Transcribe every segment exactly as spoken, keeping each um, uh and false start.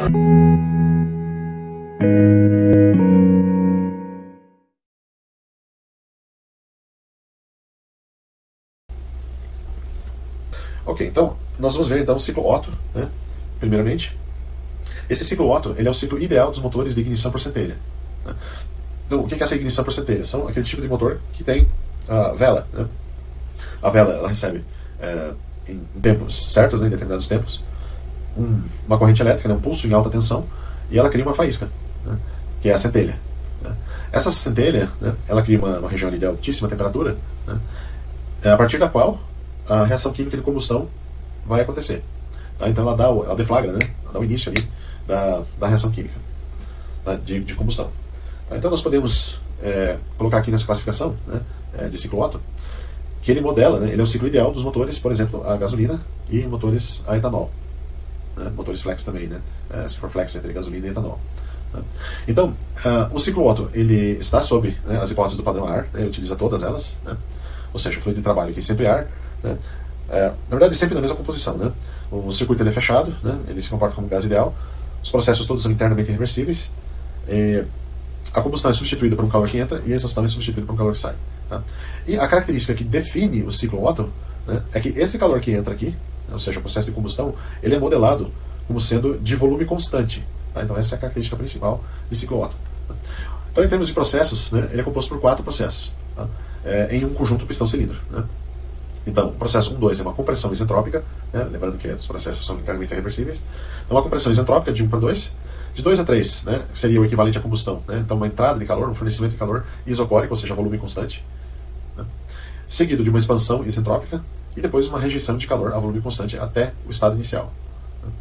Ok, então nós vamos ver então o ciclo Otto, né? Primeiramente. Esse ciclo Otto ele é o ciclo ideal dos motores de ignição por centelha, né? Então, o que é essa ignição por centelha? São aquele tipo de motor que tem a vela, né? A vela ela recebe é, em tempos certos, né, em determinados tempos, um, uma corrente elétrica, né, um pulso em alta tensão, e ela cria uma faísca, né, que é a centelha, né? Essa centelha, né, ela cria uma, uma região ali de altíssima temperatura, né, a partir da qual a reação química de combustão vai acontecer. Tá? Então ela, dá, ela deflagra, né? Ela dá o início ali da, da reação química, tá? de, de combustão. Tá? Então nós podemos é, colocar aqui nessa classificação, né, é, de ciclo Otto, que ele modela, né, ele é o ciclo ideal dos motores, por exemplo, a gasolina e motores a etanol. Né? Motores flex também, né? É, se for flex entre gasolina e etanol. Tá? Então, uh, o ciclo Otto ele está sob, né, as hipóteses do padrão ar, né? Ele utiliza todas elas, né? Ou seja, o fluido de trabalho aqui sempre é ar, né? É, na verdade, sempre na mesma composição, né? O circuito ele é fechado, né? Ele se comporta como gás ideal, os processos todos são internamente reversíveis, e a combustão é substituída por um calor que entra e a exaustão é substituída por um calor que sai. Tá? E a característica que define o ciclo Otto, né, é que esse calor que entra aqui, ou seja, o processo de combustão, ele é modelado como sendo de volume constante. Tá? Então essa é a característica principal de ciclo Otto. Tá? Então, em termos de processos, né, ele é composto por quatro processos, tá? É, em um conjunto pistão-cilindro. Né? Então, o processo um dois é uma compressão isentrópica, né? Lembrando que os processos são internamente reversíveis. Então, uma compressão isentrópica de um para dois. De dois a três, né, seria o equivalente à combustão. Né? Então, uma entrada de calor, um fornecimento de calor isocórico, ou seja, volume constante. Né? Seguido de uma expansão isentrópica e depois uma rejeição de calor a volume constante até o estado inicial. Né?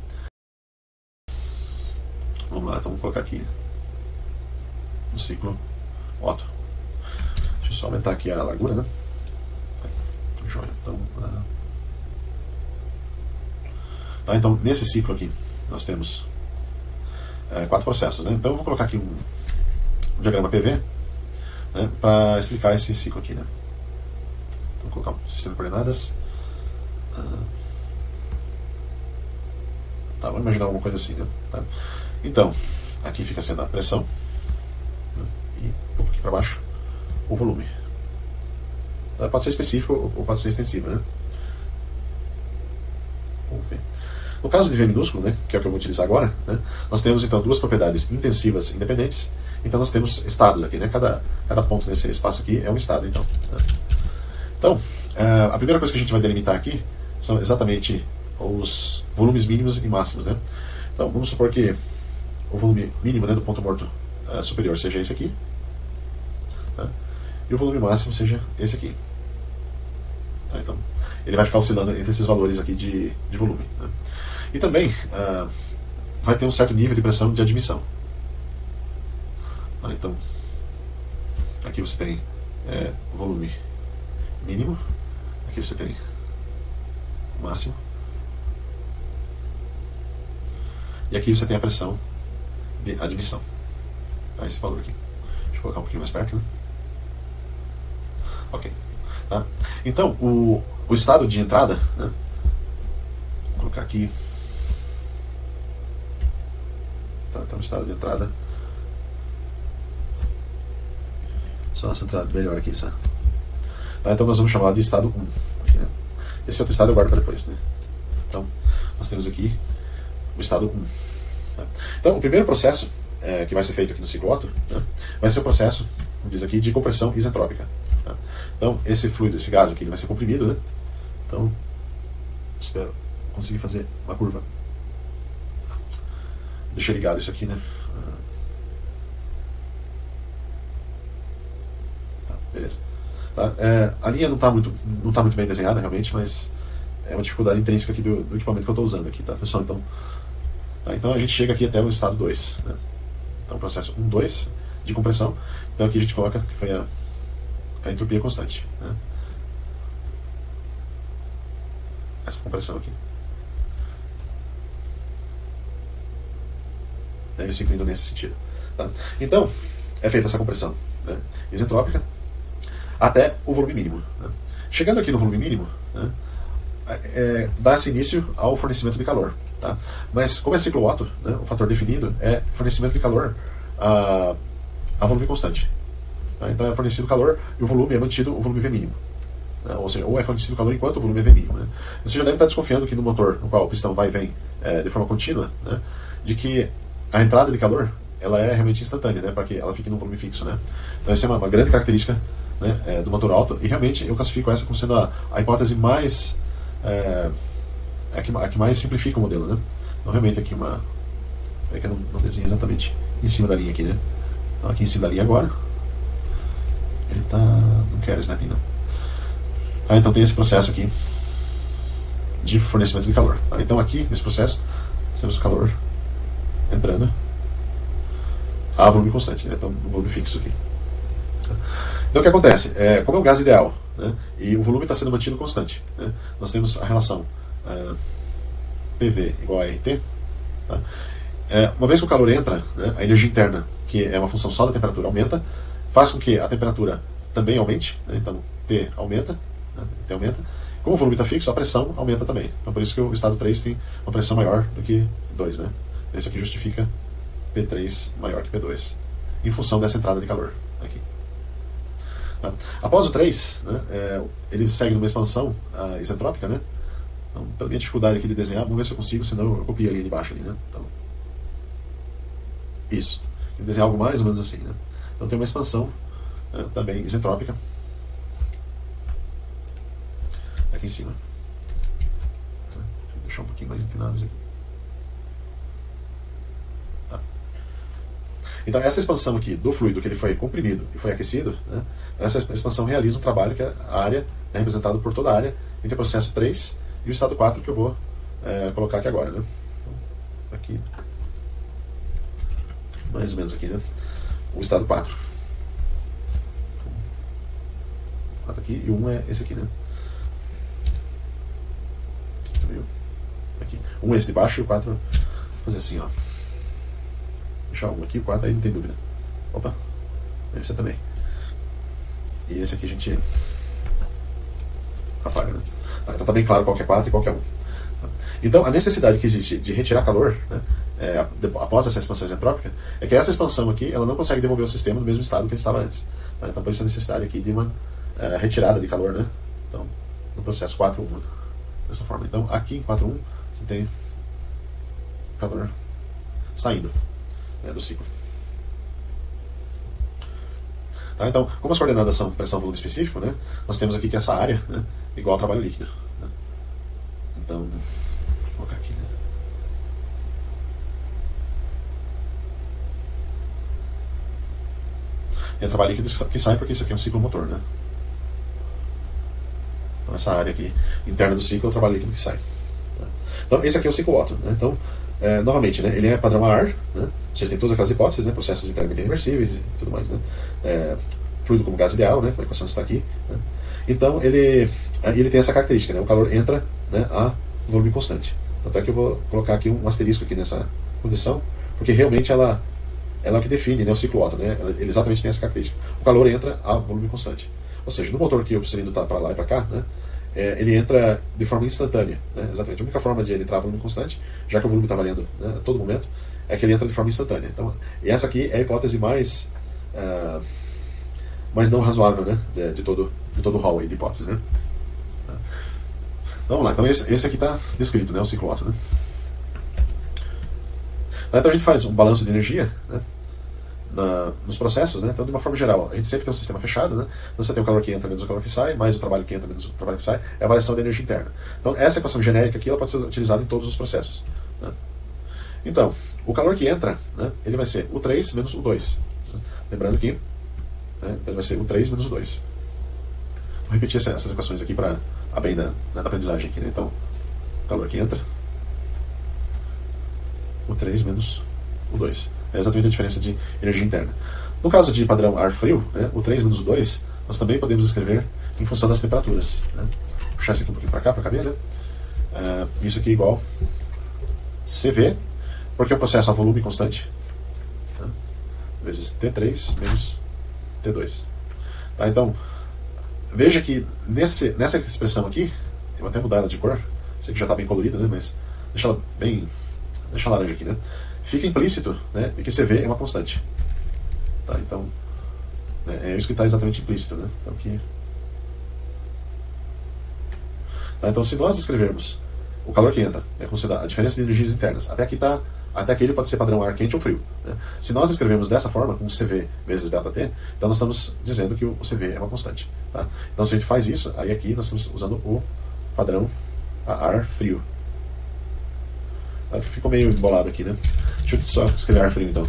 Vamos lá, então vamos colocar aqui no ciclo Otto. Deixa eu só aumentar aqui a largura, né? Joia. Então, uh... tá, então, nesse ciclo aqui, nós temos uh, quatro processos, né? Então, eu vou colocar aqui um, um diagrama P V, né, para explicar esse ciclo aqui, né? Então, vou colocar um sistema de coordenadas. Uh... Tá, vamos imaginar alguma coisa assim, né? Tá? Então, aqui fica sendo a pressão, né? E um pouco aqui para baixo o volume. Tá? Pode ser específico ou pode ser extensivo, né? Vamos ver. No caso de V minúsculo, né, que é o que eu vou utilizar agora, né, nós temos então duas propriedades intensivas independentes. Então nós temos estados aqui, né? Cada, cada ponto nesse espaço aqui é um estado, então. Né? Então, a primeira coisa que a gente vai delimitar aqui são exatamente os volumes mínimos e máximos, né? Então, vamos supor que o volume mínimo, né, do ponto morto uh, superior seja esse aqui, tá? E o volume máximo seja esse aqui. Tá? Então, ele vai ficar oscilando entre esses valores aqui de, de volume. Né? E também uh, vai ter um certo nível de pressão de admissão. Tá? Então, aqui você tem é, o volume mínimo, aqui você tem o máximo, e aqui você tem a pressão de admissão. Tá? Esse valor aqui. Deixa eu colocar um pouquinho mais perto, né? Ok. Tá? Então, o, o estado de entrada, né? Vou colocar aqui. Tá, então, o estado de entrada. Só uma centrada melhor aqui, sabe? Tá, então, nós vamos chamar de estado um. Aqui, né? Esse outro estado eu guardo para depois, né? Então, nós temos aqui o estado um. Tá? Então, o primeiro processo é, que vai ser feito aqui no ciclo Otto, né, vai ser o processo, como diz aqui, de compressão isentrópica. Tá? Então, esse fluido, esse gás aqui, ele vai ser comprimido, né? Então, espero conseguir fazer uma curva. Deixa ligado isso aqui, né? Tá, beleza. Tá? É, a linha não está muito, não tá muito bem desenhada, realmente, mas é uma dificuldade intrínseca aqui do, do equipamento que eu estou usando aqui, tá, pessoal? Então, tá, então, a gente chega aqui até o estado dois, né? Então, processo um, dois de compressão. Então, aqui a gente coloca que foi a a entropia constante, né? Essa compressão aqui. Daí o ciclo indo nesse sentido. Tá? Então, é feita essa compressão, né, isentrópica até o volume mínimo. Né? Chegando aqui no volume mínimo, né, é, dá-se início ao fornecimento de calor. Tá? Mas como é ciclo Otto, né, o fator definido é fornecimento de calor a, a volume constante. Tá? Então é fornecido calor e o volume é mantido, o volume V mínimo. Né? Ou seja, ou é fornecido calor enquanto o volume é V mínimo. Né? Você já deve estar desconfiando que no motor, no qual o pistão vai e vem é, de forma contínua, né, de que a entrada de calor ela é realmente instantânea, né, para que ela fique no volume fixo. Né? Então essa é uma, uma grande característica, né, é, do motor Otto, e realmente eu classifico essa como sendo a, a hipótese mais é, a, que, a que mais simplifica o modelo. Né? Então realmente aqui uma é que eu não, não desenho exatamente em cima da linha aqui, né? Então aqui em cima da linha agora ele tá, não quero snap não. Tá, então tem esse processo aqui de fornecimento de calor. Tá? Então aqui nesse processo temos o calor entrando a volume constante, né? Então o volume fixo aqui. Então o que acontece? É, como é um gás ideal, né, e o volume está sendo mantido constante, né, nós temos a relação é, P V igual a R T. Tá? É, uma vez que o calor entra, né, a energia interna, que é uma função só da temperatura, aumenta, faz com que a temperatura também aumente. Né, então T aumenta, né, T aumenta. Como o volume está fixo, a pressão aumenta também. Então por isso que o estado três tem uma pressão maior do que dois. Né? Isso aqui justifica P três maior que P dois, em função dessa entrada de calor aqui. Tá? Após o três, né, é, ele segue numa expansão uh, isentrópica. Né? Então, pela minha dificuldade aqui de desenhar, vamos ver se eu consigo, senão eu copio a linha de baixo ali. Né? Então, isso. Eu desenhar algo mais ou menos assim. Né? Então tem uma expansão uh, também isentrópica aqui em cima. Tá? Deixa eu deixar um pouquinho mais inclinado aqui. Tá. Então essa expansão aqui do fluido que ele foi comprimido e foi aquecido, né, essa expansão realiza um trabalho que a área é representada por toda a área entre o processo três e o estado quatro que eu vou é, colocar aqui agora. Né? Então, aqui, mais ou menos aqui, né? O estado quatro. quatro aqui e um é esse aqui, né? Aqui. Um é esse de baixo e o quatro, vou fazer assim, ó. Deixar um aqui, o quatro aí não tem dúvida. Opa, esse também. E esse aqui a gente apaga, né? Tá, então tá bem claro qual que é quatro e qual que é um. Tá? Então a necessidade que existe de retirar calor, né, é, após essa expansão isentrópica, é que essa expansão aqui ela não consegue devolver o sistema no mesmo estado que ele estava antes. Tá? Então por isso a necessidade aqui de uma é, retirada de calor, né? Então no processo quatro um, dessa forma. Então aqui em quatro um você tem calor saindo, né, do ciclo. Tá? Então, como as coordenadas são pressão volume específico, né, nós temos aqui que essa área, né, igual ao trabalho líquido. Né? Então, vou colocar aqui. Né? E é trabalho líquido que sai porque isso aqui é um ciclo motor. Né? Então, essa área aqui interna do ciclo é o trabalho líquido que sai. Tá? Então, esse aqui é o ciclo Otto. Né? Então, é, novamente, né, ele é padrão A R, né? Ou seja, tem todas aquelas hipóteses, né, processos internamente irreversíveis e tudo mais. Né? É, fluido como gás ideal, né, a equação está aqui. Né? Então, ele, ele tem essa característica, né, o calor entra, né, a volume constante. Tanto é que eu vou colocar aqui um asterisco aqui nessa condição, porque realmente ela, ela é o que define, né, o ciclo Otto. Né? Ele exatamente tem essa característica. O calor entra a volume constante. Ou seja, no motor que o cilindro está para lá e para cá, né, é, ele entra de forma instantânea. Né? Exatamente. A única forma de ele entrar a volume constante, já que o volume está variando, né, a todo momento, é que ele entra de forma instantânea. Então, e essa aqui é a hipótese mais, uh, mais não razoável, né, de, de todo de todo o hall aí de hipóteses. Né? Tá. Então, vamos lá. Então, esse, esse aqui está descrito, né, o ciclo Otto. Né? Tá, então, a gente faz um balanço de energia, né, na, nos processos. Né? Então, de uma forma geral, a gente sempre tem um sistema fechado. Né? Então, você tem o calor que entra menos o calor que sai, mais o trabalho que entra menos o trabalho que sai, é a variação da energia interna. Então, essa equação genérica aqui ela pode ser utilizada em todos os processos. Né? Então, o calor que entra, né, ele vai ser o três menos o dois. Né? Lembrando que, né, então vai ser o três menos o dois. Vou repetir essa, essas equações aqui para a bem da, da aprendizagem. Aqui, né? Então, o calor que entra, o três menos o dois. É exatamente a diferença de energia interna. No caso de padrão ar frio, né, o três menos o dois, nós também podemos escrever em função das temperaturas. Né? Vou puxar isso aqui um pouquinho para cá, para caber. Né? Uh, isso aqui é igual C V, porque o processo a volume constante, tá? Vezes T três menos T dois. Tá? Então, veja que nesse, nessa expressão aqui, vou até mudar ela de cor, sei que já está bem colorida, né, mas deixa ela bem, deixa laranja aqui, né? Fica implícito, né, que C V é uma constante. Tá, então, né, é isso que está exatamente implícito, né? Então, aqui... tá, então, se nós escrevermos o calor que entra, é considerado a diferença de energias internas, até aqui tá, até aqui ele pode ser padrão ar quente ou frio, né? Se nós escrevemos dessa forma, com C V vezes ΔT, então nós estamos dizendo que o C V é uma constante. Tá? Então, se a gente faz isso, aí aqui nós estamos usando o padrão a ar frio. Tá? Ficou meio embolado aqui, né? Deixa eu só escrever ar frio, então.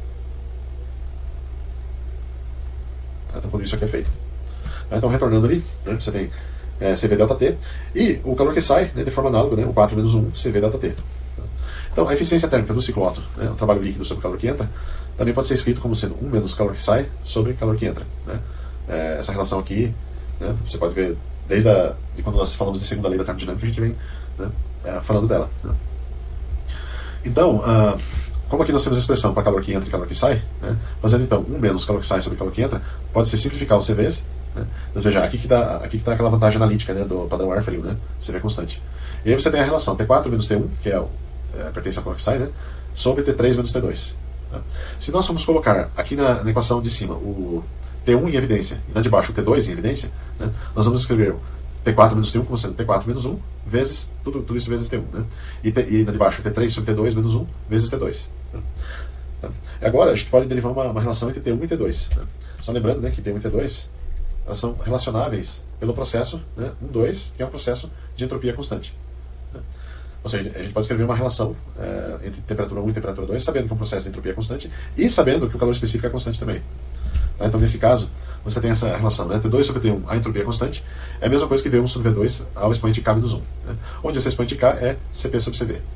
Tá? Então, quando isso aqui é feito. Tá? Então, retornando ali, né, você tem é, C V ΔT, e o calor que sai, né, de forma análoga, né, o quatro menos um, C V ΔT. Tá? Então, a eficiência térmica do ciclo Otto, né, o trabalho líquido sobre o calor que entra, também pode ser escrito como sendo um menos calor que sai sobre calor que entra. Né? É, essa relação aqui, né, você pode ver desde a, de quando nós falamos de segunda lei da termodinâmica, a gente vem, né, é, falando dela. Né? Então, uh, como aqui nós temos a expressão para calor que entra e calor que sai, né, fazendo então um menos calor que sai sobre calor que entra, pode ser simplificar os C Vs. Né? Mas veja, aqui que dá, aqui que está aquela vantagem analítica, né, do padrão ar frio, né? C V constante. E aí você tem a relação T quatro menos T um, que é, o, é pertence ao calor que sai, né, sobre T três menos T dois. Tá? Se nós formos colocar aqui na, na equação de cima o T um em evidência e na de baixo o T dois em evidência, né, nós vamos escrever o T quatro menos T um como sendo T quatro menos um vezes, tudo, tudo isso vezes T um. Né? E, T, e na de baixo T três sobre T dois menos um vezes T dois. Né? Tá? Agora a gente pode derivar uma, uma relação entre T um e T dois. Né? Só lembrando, né, que T um e T dois elas são relacionáveis pelo processo, né, um dois, que é um processo de entropia constante. Né? Ou seja, a gente pode escrever uma relação é, entre temperatura um e temperatura dois, sabendo que é um processo de entropia constante e sabendo que o calor específico é constante também. Tá? Então, nesse caso, você tem essa relação, né? T dois sobre T um, a entropia constante, é a mesma coisa que V um sobre V dois ao expoente K menos um. Né? Onde esse expoente K é C P sobre C V. Né?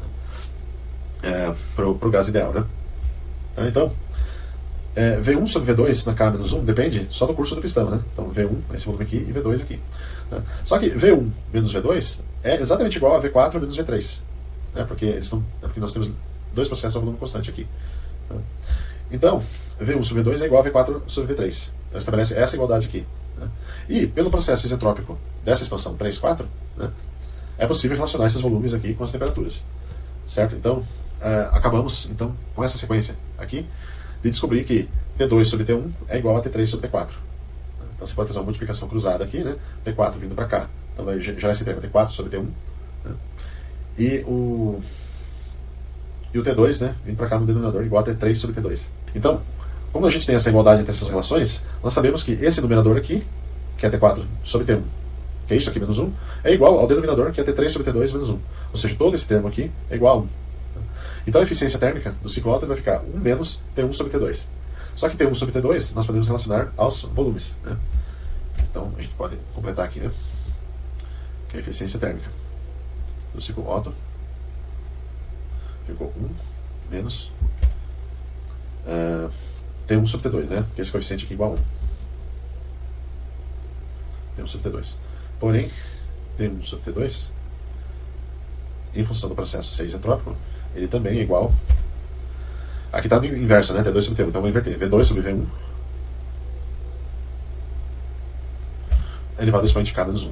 É, para o gás ideal. Né? Tá? Então, é, V um sobre V dois na K menos um depende só do curso do pistão. Né? Então, V um, esse volume aqui, e V dois aqui. Né? Só que V um menos V dois é exatamente igual a V quatro menos V três. Né? Porque, eles estão, é porque nós temos dois processos a volume constante aqui. Né? Então, V um sobre V dois é igual a V quatro sobre V três. Então estabelece essa igualdade aqui. Né? E, pelo processo isentrópico dessa expansão três, quatro, né, é possível relacionar esses volumes aqui com as temperaturas. Certo? Então, é, acabamos então, com essa sequência aqui de descobrir que T dois sobre T um é igual a T três sobre T quatro. Então você pode fazer uma multiplicação cruzada aqui, né? T quatro vindo para cá. Então vai gerar esse termo T quatro sobre T um. Né? E o... E o T dois, né, vindo para cá no denominador igual a T três sobre T dois. Então, como a gente tem essa igualdade entre essas relações, nós sabemos que esse numerador aqui, que é T quatro sobre T um, que é isso aqui menos um, é igual ao denominador, que é T três sobre T dois menos um. Ou seja, todo esse termo aqui é igual a um. Então a eficiência térmica do ciclo Otto vai ficar um menos T um sobre T dois. Só que T um sobre T dois nós podemos relacionar aos volumes. Né? Então a gente pode completar aqui, né? Que é a eficiência térmica do ciclo Otto ficou um menos uh, T um sobre T dois, né? Que esse coeficiente aqui é igual a um. T um sobre T dois. Porém, T um sobre T dois, em função do processo seis entrópico, ele também é igual. Aqui está no inverso, né? T dois sobre T um. Então vou inverter. V dois sobre V um elevado ao expoente K menos um.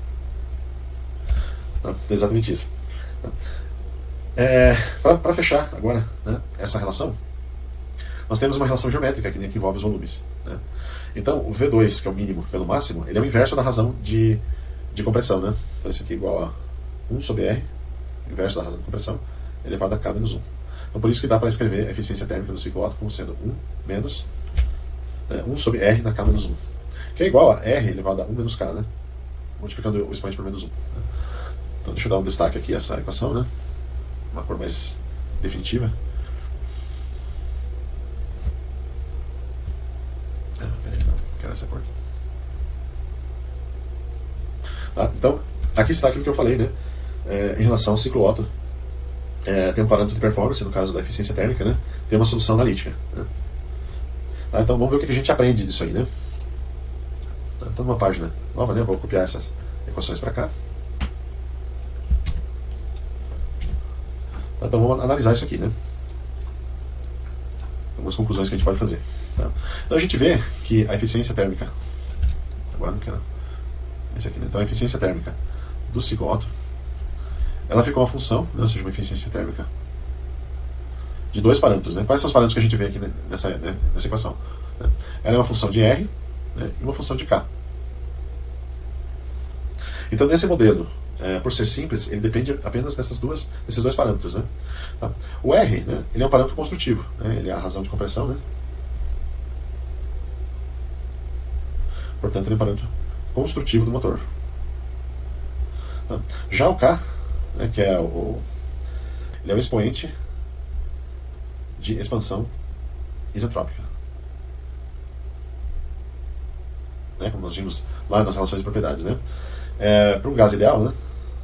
Então, é exatamente isso. Então, é, para fechar agora, né, essa relação, nós temos uma relação geométrica aqui, né, que envolve os volumes. Né? Então, o V dois, que é o mínimo pelo máximo, ele é o inverso da razão de, de compressão. Né? Então, isso aqui é igual a um sobre R, inverso da razão de compressão, elevado a K menos um. Então, por isso que dá para escrever a eficiência térmica do ciclo Otto como sendo um menos né, um sobre R na K menos um. Que é igual a R elevado a um menos K, né? Multiplicando o expoente por menos um. Né? Então, deixa eu dar um destaque aqui a essa equação, né? Uma cor mais definitiva. Ah, peraí, não, quero essa cor aqui. Tá? Então, aqui está aquilo que eu falei, né? É, em relação ao ciclo Otto. É, tem um parâmetro de performance, no caso da eficiência térmica, né? Tem uma solução analítica. Né? Tá? Então vamos ver o que a gente aprende disso aí, né? Tá, então, numa página nova, né? Vou copiar essas equações para cá. Tá, então vamos analisar isso aqui, né? Algumas conclusões que a gente pode fazer. Tá? Então a gente vê que a eficiência térmica, agora não quero esse aqui, né? Então a eficiência térmica do ciclo Otto, ela ficou uma função, né, ou seja, uma eficiência térmica de dois parâmetros. Né? Quais são os parâmetros que a gente vê aqui nessa, né, nessa equação? Né? Ela é uma função de R, né, e uma função de K. Então, nesse modelo, é, por ser simples, ele depende apenas dessas duas, desses dois parâmetros. Né? Tá? O R, né, ele é um parâmetro construtivo, né? Ele é a razão de compressão. Né? Portanto, ele é um parâmetro construtivo do motor. Tá? Já o K, né, que é o, ele é o expoente de expansão isentrópica. Né, como nós vimos lá nas relações de propriedades. Né? É, para um gás ideal, né,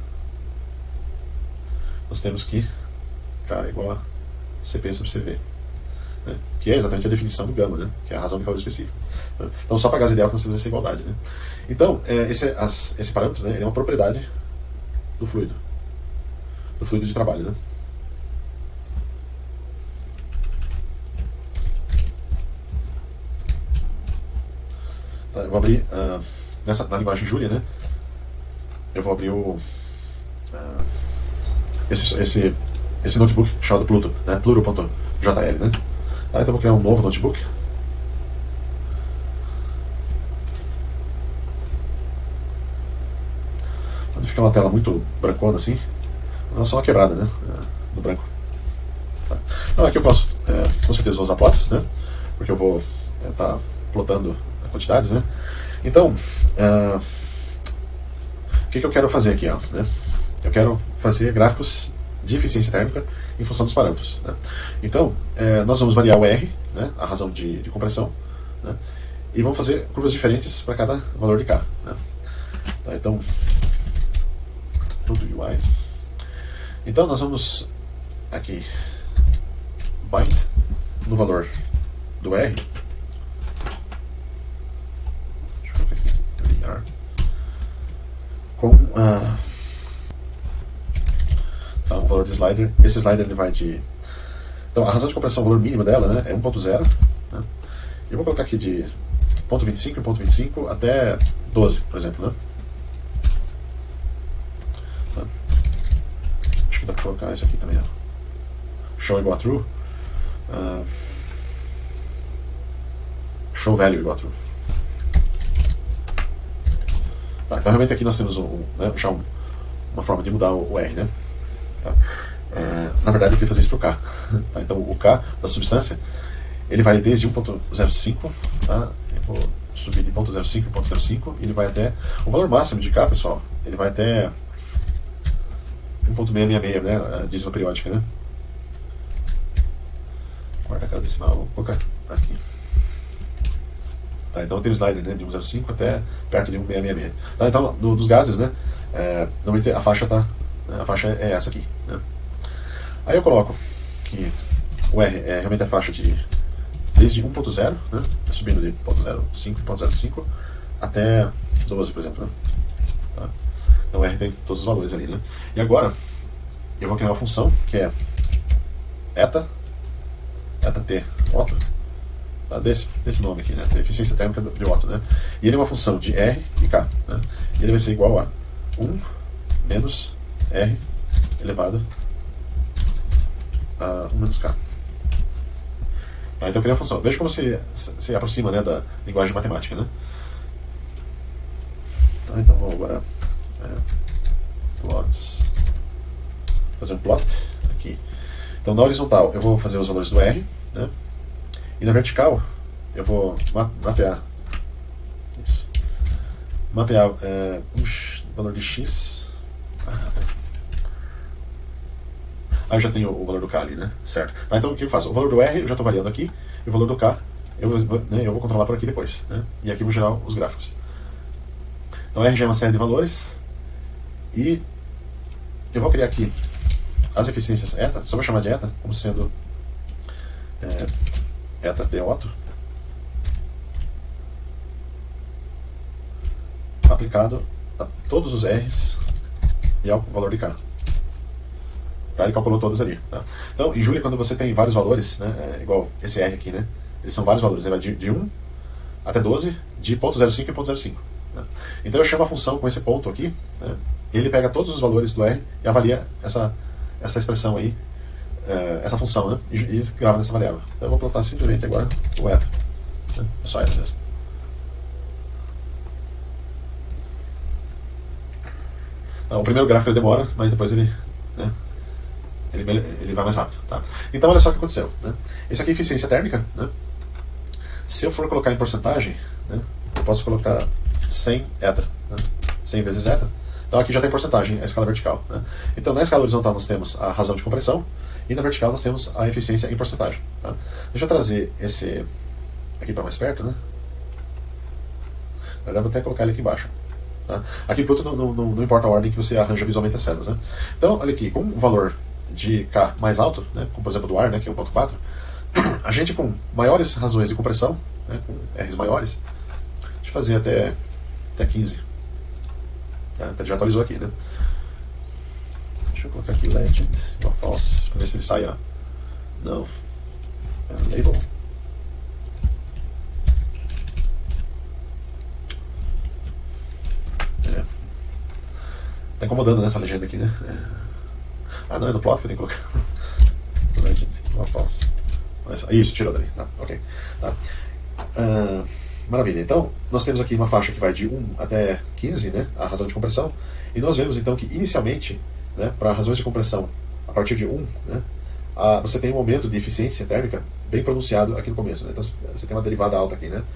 nós temos que K é igual a C P sobre C V. Né, que é exatamente a definição do gama, né, que é a razão de calor específica. Né? Então, só para gás ideal que nós temos essa igualdade. Né? Então, é, esse, as, esse parâmetro, né, ele é uma propriedade do fluido. Do fluido de trabalho. Né? Tá, eu vou abrir uh, nessa, na linguagem Julia, né? Eu vou abrir o uh, esse, esse, esse notebook chamado Pluto, né? Pluto ponto J L, né? Tá, então eu vou criar um novo notebook. Quando fica uma tela muito brancona assim, ela é só uma quebrada, né? Uh, do branco. Tá. Então aqui eu posso, uh, com certeza vou usar plots, né? Porque eu vou estar uh, tá plotando quantidades, né? Então, uh, o que, que eu quero fazer aqui? Ó, né? Eu quero fazer gráficos de eficiência térmica em função dos parâmetros. Né? Então, eh, nós vamos variar o R, né, a razão de, de compressão, né, e vamos fazer curvas diferentes para cada valor de K. Né? Tá, então, tudo U I. Então, nós vamos aqui bind no valor do R. Com uh, tá, um valor de slider. Esse slider ele vai de. Então a razão de compressão, o valor mínimo dela, né, é um ponto zero. Né? Eu vou colocar aqui de zero ponto vinte e cinco, zero ponto vinte e cinco até doze, por exemplo. Né? Tá. Acho que dá para colocar isso aqui também. Ó. Show igual a true. Uh, show value igual a true. Tá, então realmente aqui nós temos um, um, né, já um, uma forma de mudar o, o R, né? Tá. É, na verdade eu queria fazer isso para o K. Tá, então o K da substância ele vai desde um ponto zero cinco, tá? Eu vou subir de zero ponto zero cinco em zero ponto zero cinco e ele vai até o valor máximo de K, pessoal, ele vai até um ponto seiscentos e sessenta e seis, né? A dízima periódica, né? Quarta casa decimal, vou colocar aqui. Tá, então eu tenho o slider, né, de cento e cinco até perto de cento e sessenta e seis. Tá, então, do, dos gases, né, é, normalmente a faixa, tá, a faixa é essa aqui. Né. Aí eu coloco que o R é realmente a faixa de desde um ponto zero, né, subindo de zero ponto zero cinco, zero ponto zero cinco até doze, por exemplo. Né. Tá. Então o R tem todos os valores ali. Né. E agora eu vou criar uma função que é eta, eta t, Otto. Desse, desse nome aqui, né? Eficiência térmica de Otto, né? E ele é uma função de R e K, né? E ele vai ser igual a um menos R elevado a um menos K. Tá, então eu criei uma função. Veja como se, se aproxima, né, da linguagem matemática, né? Tá, então vamos agora é, plots, fazer um plot aqui. Então na horizontal eu vou fazer os valores do R, né? E na vertical, eu vou ma mapear isso. Mapear é, um valor de X. Aí eu já tenho o valor do K ali, né? Certo. Ah, então o que eu faço? O valor do R eu já estou variando aqui, e o valor do K eu, né, eu vou controlar por aqui depois. Né? E aqui eu vou gerar os gráficos. Então R já é uma série de valores, e eu vou criar aqui as eficiências eta, só vou chamar de eta, como sendo. É, eta de Otto aplicado a todos os R's e ao valor de K. Tá? Ele calculou todas ali. Tá? Então, em Julia, quando você tem vários valores, né, é igual esse R aqui, né, eles são vários valores, ele vai de, de um até doze, de zero ponto zero cinco em zero ponto zero cinco. Né? Então eu chamo a função com esse ponto aqui, né, ele pega todos os valores do R e avalia essa, essa expressão aí, é, essa função, né? E, e grava nessa variável. Então eu vou plotar simplesmente agora o eta. Né? É só eta mesmo. Então, o primeiro gráfico ele demora, mas depois ele, né, ele, ele vai mais rápido. Tá? Então olha só o que aconteceu. Né? Esse aqui é eficiência térmica. Né? Se eu for colocar em porcentagem, né, eu posso colocar cem eta. Né? cem vezes eta. Então aqui já tem porcentagem, a escala vertical. Né? Então na escala horizontal nós temos a razão de compressão e na vertical nós temos a eficiência em porcentagem. Tá? Deixa eu trazer esse aqui para mais perto. Né? Eu vou até colocar ele aqui embaixo. Tá? Aqui por outro, não, não, não importa a ordem que você arranja visualmente as cenas. Né? Então olha aqui, com um valor de K mais alto, né, como por exemplo do ar, né, que é um ponto quatro, a gente com maiores razões de compressão, né, com R's maiores, deixa eu fazer até, até quinze. Tá, já atualizou aqui, né? Deixa eu colocar aqui legend, uma false, para ver se ele sai, ó. Não. É, label. É. Tá incomodando nessa legenda aqui, né? É. Ah, não, é no plot que eu tenho que colocar. Legend, uma false. Isso, tirou dali. Tá, ok. Tá. Uh, Maravilha, então nós temos aqui uma faixa que vai de um até quinze, né, a razão de compressão, e nós vemos então que inicialmente, né, para razões de compressão a partir de um, né, a, você tem um aumento de eficiência térmica bem pronunciado aqui no começo. Né, então você tem uma derivada alta aqui, né,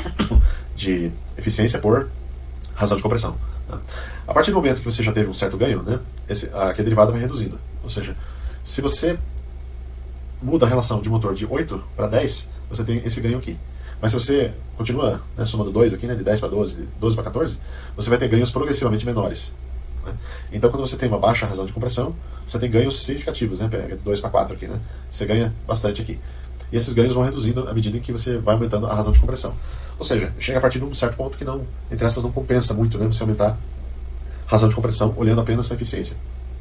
de eficiência por razão de compressão. Né. A partir do momento que você já teve um certo ganho, né, esse, a, aqui a derivada vai reduzindo. Ou seja, se você muda a relação de motor de oito para dez, você tem esse ganho aqui. Mas se você continua, né, somando dois aqui, né, de dez para doze, de doze para quatorze, você vai ter ganhos progressivamente menores. Né? Então quando você tem uma baixa razão de compressão, você tem ganhos significativos, né, pega de dois para quatro aqui, né? Você ganha bastante aqui. E esses ganhos vão reduzindo à medida em que você vai aumentando a razão de compressão. Ou seja, chega a partir de um certo ponto que não, entre aspas, não compensa muito, né, você aumentar a razão de compressão olhando apenas para a eficiência.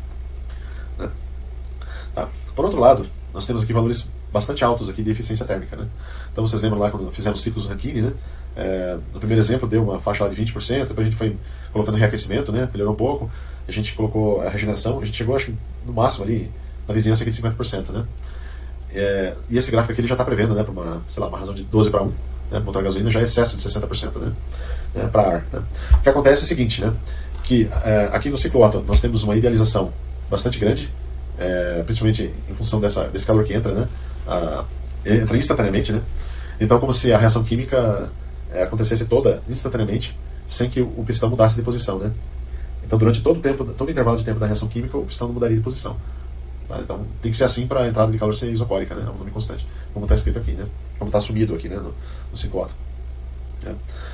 Né? Tá. Por outro lado, nós temos aqui valores bastante altos aqui de eficiência térmica. Né? Então vocês lembram lá quando fizemos ciclos Rankine, né? É, no primeiro exemplo deu uma faixa lá de vinte por cento, depois a gente foi colocando reaquecimento, né? Melhorou um pouco, a gente colocou a regeneração, a gente chegou acho que no máximo ali na vizinhança aqui de cinquenta por cento. Né? É, e esse gráfico aqui ele já está prevendo, né, para uma, sei lá, uma razão de doze para um, né? Motor a gasolina já é excesso de sessenta por cento, né? É, para ar. Né? O que acontece é o seguinte, né? Que é, aqui no ciclo Otto nós temos uma idealização bastante grande, é, principalmente em função dessa, desse calor que entra, né? A, entra instantaneamente, né? Então, como se a reação química é, acontecesse toda instantaneamente, sem que o pistão mudasse de posição, né? Então, durante todo o tempo, todo o intervalo de tempo da reação química, o pistão não mudaria de posição. Tá? Então, tem que ser assim para a entrada de calor ser isocórica, né? É um nome constante, como está escrito aqui, né? Como está assumido aqui, né? No, no ciclo Otto. É.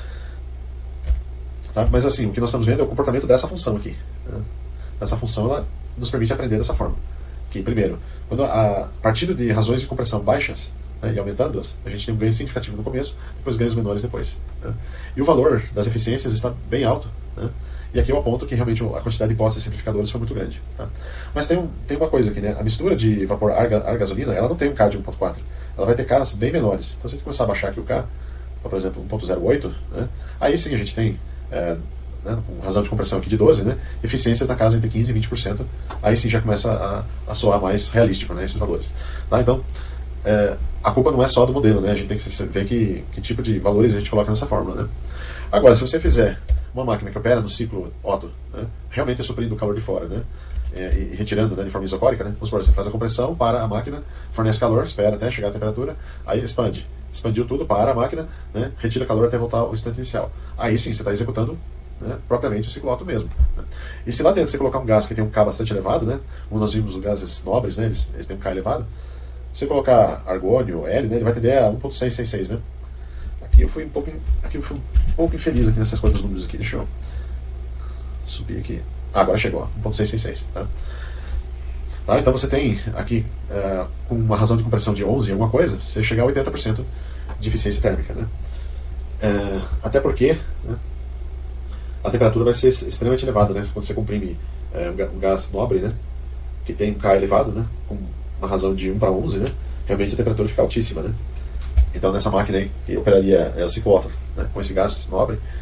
Tá? Mas assim, o que nós estamos vendo é o comportamento dessa função aqui. Né? Essa função ela nos permite aprender dessa forma. Que, primeiro, quando a, a partir de razões de compressão baixas, né, e aumentando-as, a gente tem um ganho significativo no começo, depois ganhos menores depois. Né? E o valor das eficiências está bem alto. Né? E aqui eu aponto que realmente a quantidade de hipóteses simplificadoras foi muito grande. Tá? Mas tem, um, tem uma coisa aqui, né? A mistura de vapor ar-gasolina, ela não tem um K de um ponto quatro. Ela vai ter Ks bem menores. Então se a gente começar a baixar aqui o K, por exemplo, um ponto zero oito, né? Aí sim a gente tem, é, né, com razão de compressão aqui de doze, né? Eficiências na casa entre quinze e vinte por cento. Aí sim já começa a, a soar mais realístico, né, esses valores. Tá? Então, é, a culpa não é só do modelo, né? A gente tem que ver que, que tipo de valores a gente coloca nessa fórmula. Né? Agora, se você fizer uma máquina que opera no ciclo Otto, né, realmente é suprindo o calor de fora, né, é, e retirando, né, de forma isocórica, né, vamos supor, você faz a compressão para a máquina, fornece calor, espera até chegar a temperatura, aí expande. Expandiu tudo para a máquina, né, retira calor até voltar ao instante inicial. Aí sim, você está executando, né, propriamente o ciclo Otto mesmo. Né. E se lá dentro você colocar um gás que tem um K bastante elevado, né, como nós vimos os gases nobres, né, eles, eles têm um K elevado, se você colocar argônio, hélio, né, ele vai tender a um ponto seiscentos e sessenta e seis, né. Aqui eu fui um pouco, aqui eu fui um pouco infeliz aqui nessas coisas dos números aqui. Deixa eu subir aqui. Ah, agora chegou, um ponto seiscentos e sessenta e seis. Tá? Tá, então você tem aqui, uh, com uma razão de compressão de onze, alguma coisa, você chega a oitenta por cento de eficiência térmica. Né? Uh, até porque, né, a temperatura vai ser extremamente elevada, né? Quando você comprime uh, um gás nobre, né, que tem um K elevado, né, com uma razão de um para onze, né, realmente a temperatura fica altíssima. Né? Então nessa máquina aí, que operaria é, o ciclo Otto, né, com esse gás nobre,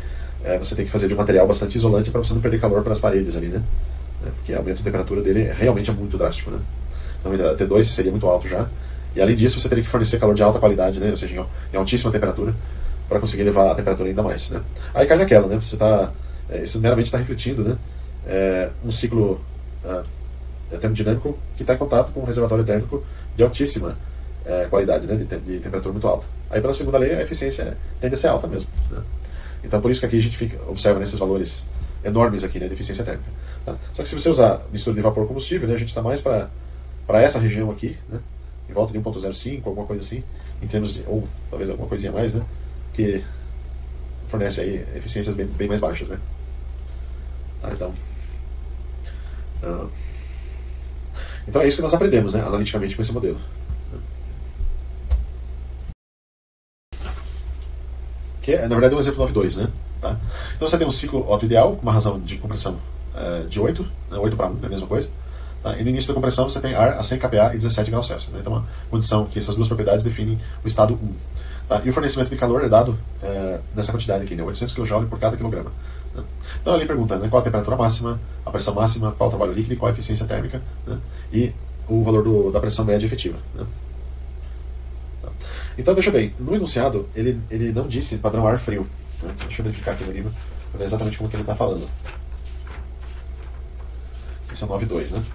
é, você tem que fazer de um material bastante isolante para você não perder calor para as paredes ali, né? É, porque o aumento de temperatura dele realmente é muito drástico, né? Então a T dois seria muito alto já. E além disso, você teria que fornecer calor de alta qualidade, né? Ou seja, em altíssima temperatura, para conseguir elevar a temperatura ainda mais, né? Aí cai naquela, né? Você tá, é, isso meramente está refletindo, né? É, um ciclo é, termodinâmico que está em contato com um reservatório térmico de altíssima é, qualidade, né? De, de temperatura muito alta. Aí pela segunda lei, a eficiência tende a ser alta mesmo, né? Então por isso que aqui a gente fica, observa nesses valores enormes aqui, né? De eficiência térmica. Tá? Só que se você usar mistura de vapor combustível, né? A gente está mais para para essa região aqui, né? Em volta de um ponto zero cinco, alguma coisa assim, em termos de, ou talvez alguma coisinha a mais, né? Que fornece aí eficiências bem, bem mais baixas, né? Tá, então, uh, então é isso que nós aprendemos, né? Analiticamente com esse modelo. Que é, na verdade, é um exemplo nove dois, né? Tá? Então você tem um ciclo Otto ideal, com uma razão de compressão uh, de oito, né? oito para um, é a mesma coisa. Tá? E no início da compressão você tem ar a cem kPa e dezessete graus Celsius. Né? Então, uma condição que essas duas propriedades definem o estado um. Tá? E o fornecimento de calor é dado é, nessa quantidade aqui, né? oitocentos quilojoule por cada quilograma. Né? Então, ali pergunta, né? Qual a temperatura máxima, a pressão máxima, qual o trabalho líquido e qual a eficiência térmica, né? E o valor do, da pressão média efetiva. Né? Tá? Então, veja bem, no enunciado ele, ele não disse padrão ar frio. Né? Deixa eu verificar aqui no livro para ver exatamente como que ele está falando. Esse é o nove dois, né?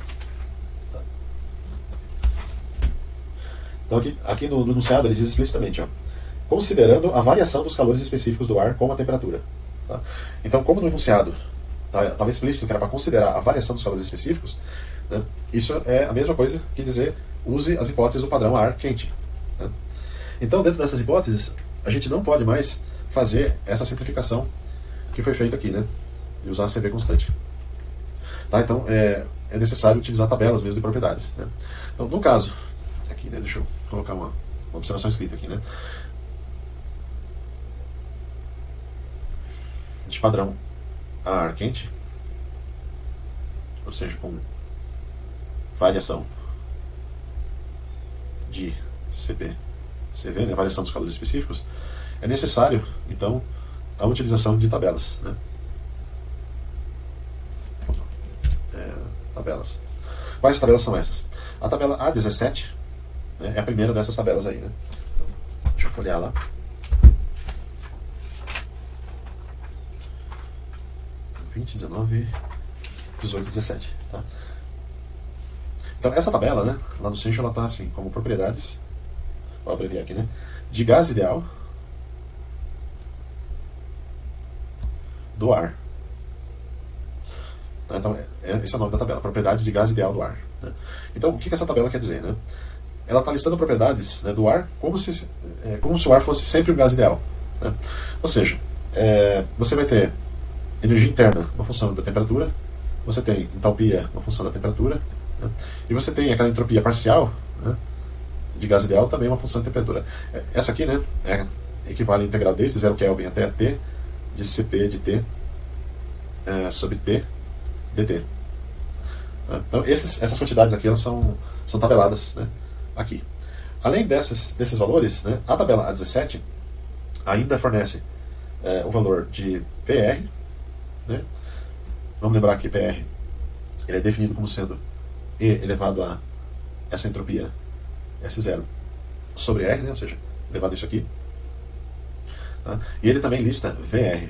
Então aqui, aqui no, no enunciado ele diz explicitamente, ó, considerando a variação dos calores específicos do ar com a temperatura. Tá? Então, como no enunciado estava tá, explícito que era para considerar a variação dos calores específicos, né, isso é a mesma coisa que dizer use as hipóteses do padrão ar quente. Né? Então, dentro dessas hipóteses, a gente não pode mais fazer essa simplificação que foi feita aqui, né, de usar a C V constante. Tá? Então, é, é necessário utilizar tabelas mesmo de propriedades. Né? Então, no caso aqui, né, deixa eu colocar uma, uma observação escrita aqui, né? De padrão a ar quente, ou seja, com variação de C P C V, né, variação dos calores específicos, é necessário, então, a utilização de tabelas. Né? É, tabelas. Quais tabelas são essas? A tabela A dezessete, né, é a primeira dessas tabelas aí. Né? Então, deixa eu folhear lá. vinte, dezenove, dezoito, dezessete. Tá? Então, essa tabela, né, lá no centro, ela está assim, como propriedades, vou abreviar aqui, né, de gás ideal do ar. Tá? Então, é, esse é o nome da tabela, propriedades de gás ideal do ar. Né? Então, o que, que essa tabela quer dizer? Né? Ela está listando propriedades, né, do ar como se, é, como se o ar fosse sempre o gás ideal. Né? Ou seja, é, você vai ter energia interna, uma função da temperatura, você tem entalpia, uma função da temperatura, né? E você tem aquela entropia parcial, né, de gás ideal, também uma função da temperatura. Essa aqui, né, é, equivale a integral desde zero Kelvin até T de Cp de T é, sobre T dt. Então, esses, essas quantidades aqui elas são, são tabeladas, né, aqui. Além dessas, desses valores, né, a tabela A dezessete ainda fornece é, o valor de P R. Né? Vamos lembrar que P R ele é definido como sendo E elevado a essa entropia S zero sobre R, né? Ou seja, elevado a isso aqui. Tá? E ele também lista V R.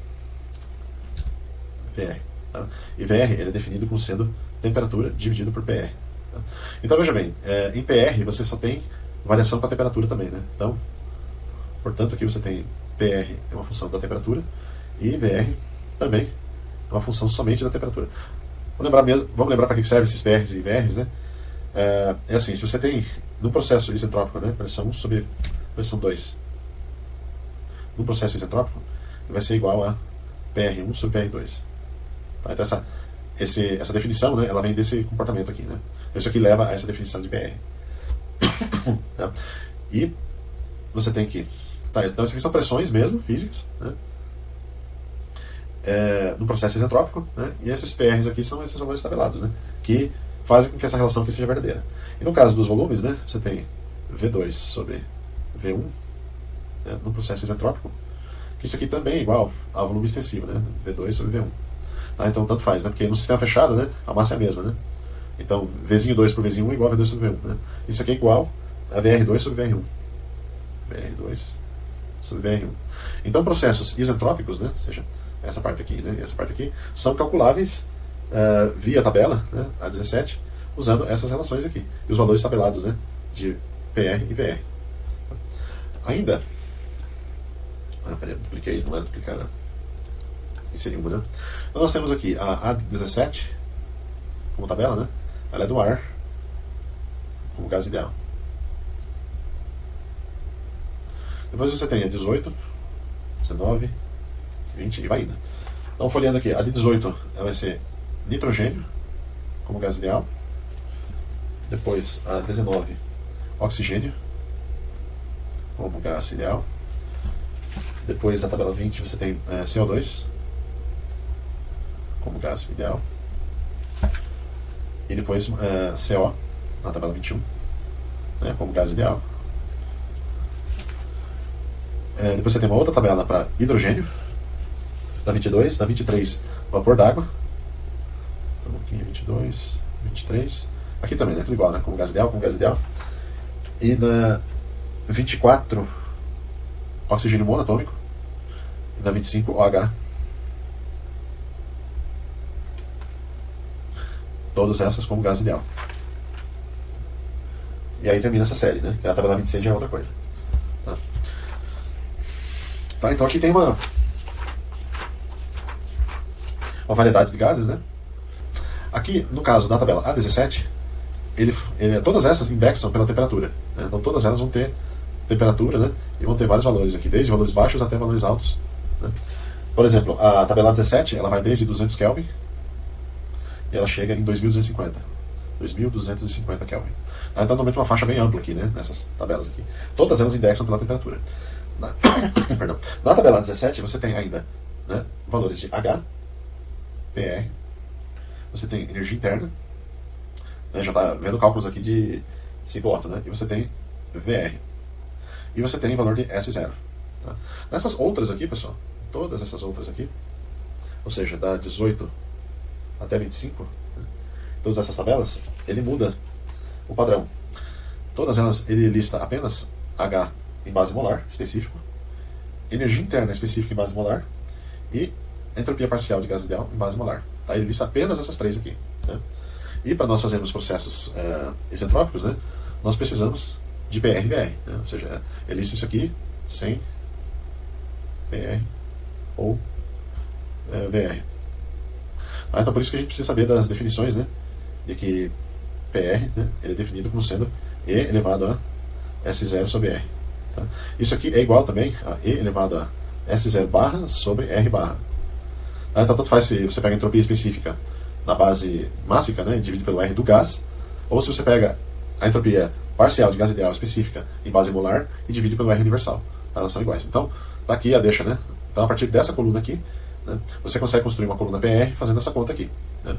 V R. Tá? E V R ele é definido como sendo temperatura dividido por P R. Tá? Então veja bem, é, em P R você só tem variação com a temperatura também. Né? Então, portanto, aqui você tem P R é uma função da temperatura e V R também é uma função somente da temperatura. Vamos lembrar, mesmo, vamos lembrar para que servem esses P Rs e V Rs, né? É, é assim, se você tem, num processo isentrópico, né, pressão um sobre pressão dois, num processo isentrópico, vai ser igual a P R um sobre P R dois. Tá? Então essa, esse, essa definição, né, ela vem desse comportamento aqui. Né? Então isso aqui leva a essa definição de P R. Tá? E você tem que... Tá, então essas aqui são pressões mesmo, físicas, né? É, no processo isentrópico, né? E esses P Rs aqui são esses valores tabelados, né? Que fazem com que essa relação aqui seja verdadeira. E no caso dos volumes, né, você tem V dois sobre V um, né, no processo isentrópico, que isso aqui também é igual ao volume extensivo, né? V dois sobre V um. Tá? Então, tanto faz, né? Porque no sistema fechado, né, a massa é a mesma, né? Então, V dois por V um é igual a V dois sobre V um. Né? Isso aqui é igual a V R dois sobre V R um. V R dois sobre V R um. Então, processos isentrópicos, né? Ou seja, essa parte aqui, né? E essa parte aqui, são calculáveis uh, via tabela, né? A dezessete, usando essas relações aqui. E os valores tabelados, né? De P R e V R. Ainda. Ah, peraí, dupliquei, não é duplicar, não. Inseri uma, né? Então, nós temos aqui a A dezessete como tabela, né? Ela é do ar como gás ideal. Depois você tem a dezoito, dezenove, vinte e vai indo. Então, folheando aqui, a de dezoito ela vai ser nitrogênio como gás ideal. Depois a dezenove, oxigênio como gás ideal. Depois a tabela vinte você tem é, C O dois como gás ideal. E depois é, C O na tabela vinte e um, né, como gás ideal. É, depois você tem uma outra tabela para hidrogênio, da vinte e dois, da vinte e três, vapor d'água. Então aqui vinte e dois, vinte e três. Aqui também, né? Tudo igual, né? Como gás ideal, como gás ideal. E na vinte e quatro, oxigênio monatômico. E na vinte e cinco, O H. Todas essas como gás ideal. E aí termina essa série, né? Que a tabela vinte e seis já é outra coisa. Tá? Tá, então aqui tem uma, uma variedade de gases, né? Aqui, no caso da tabela A dezessete, ele, ele, todas essas indexam pela temperatura. Né? Então todas elas vão ter temperatura, né? E vão ter vários valores aqui, desde valores baixos até valores altos. Né? Por exemplo, a tabela dezessete, ela vai desde duzentos Kelvin e ela chega em dois mil duzentos e cinquenta. dois mil duzentos e cinquenta Kelvin. Tá? Então, normalmente uma faixa bem ampla aqui, né? Nessas tabelas aqui. Todas elas indexam pela temperatura. Na, perdão. Na tabela dezessete, você tem ainda, né, valores de H, P R, você tem energia interna, né, já está vendo cálculos aqui de ciclo Otto, né? E você tem V R. E você tem valor de S zero. Tá? Nessas outras aqui, pessoal, todas essas outras aqui, ou seja, da dezoito até vinte e cinco, né, todas essas tabelas, ele muda o padrão. Todas elas, ele lista apenas H em base molar, específico, energia interna específica em base molar e entropia parcial de gás ideal em base molar. Tá? Ele lista apenas essas três aqui. Né? E para nós fazermos processos é, isentrópicos, né, nós precisamos de P R e V R. Né? Ou seja, ele lista isso aqui sem P R ou é, V R. Tá? Então por isso que a gente precisa saber das definições, né, de que P R, né, ele é definido como sendo E elevado a S zero sobre R. Tá? Isso aqui é igual também a E elevado a S zero barra sobre R barra. Tá? Então tanto faz se você pega a entropia específica na base mássica, né, e divide pelo R do gás, ou se você pega a entropia parcial de gás ideal específica em base molar e divide pelo R universal. Tá? Elas são iguais. Então, tá aqui a deixa, né? Então a partir dessa coluna aqui, né, você consegue construir uma coluna P R fazendo essa conta aqui. Né?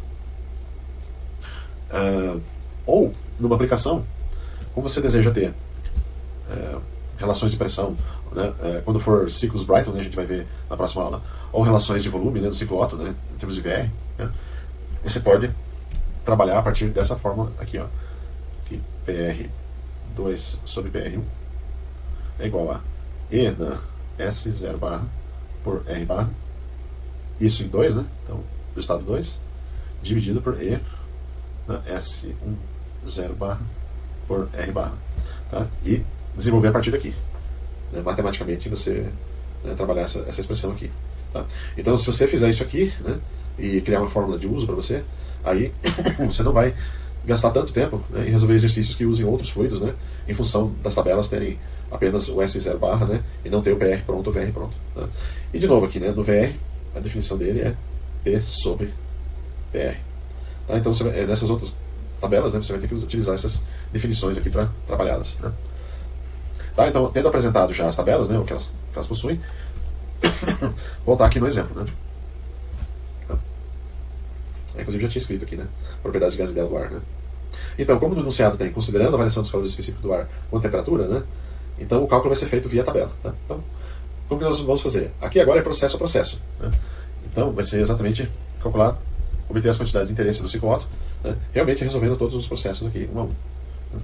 Uh, ou, numa aplicação, como você deseja ter uh, relações de pressão, né, uh, quando for ciclos Brighton, né, a gente vai ver na próxima aula, ou relações de volume, né, do ciclo Otto, né, em termos de V R, né, você pode trabalhar a partir dessa fórmula aqui, ó, que P R dois sobre P R um é igual a E na S zero barra por R barra, isso em dois, né, então, do estado dois, dividido por E na S um zero barra por R barra. Tá? E desenvolver a partir daqui. Né? Matematicamente você, né, trabalhar essa, essa expressão aqui. Tá? Então se você fizer isso aqui, né, e criar uma fórmula de uso para você, aí você não vai gastar tanto tempo, né, em resolver exercícios que usem outros fluidos, né, em função das tabelas terem apenas o S zero barra, né, e não ter o P R pronto ou V R pronto. Tá? E de novo aqui, né, no V R, a definição dele é P sobre P R. Tá? Então você vai, nessas outras tabelas, né, você vai ter que utilizar essas definições aqui para trabalhá-las. Né? Tá? Então, tendo apresentado já as tabelas, né, o que elas, que elas possuem, voltar aqui no exemplo. Né? Tá? Inclusive já tinha escrito aqui, né, propriedades de gás ideal do ar. Né? Então, como no enunciado tem, considerando a variação dos calores específicos do ar com a temperatura, né, então o cálculo vai ser feito via tabela. Tá? Então, como que nós vamos fazer? Aqui agora é processo a processo, né? Então vai ser exatamente calcular, obter as quantidades de interesse do ciclo Otto, né? Realmente resolvendo todos os processos aqui, um a um. Né?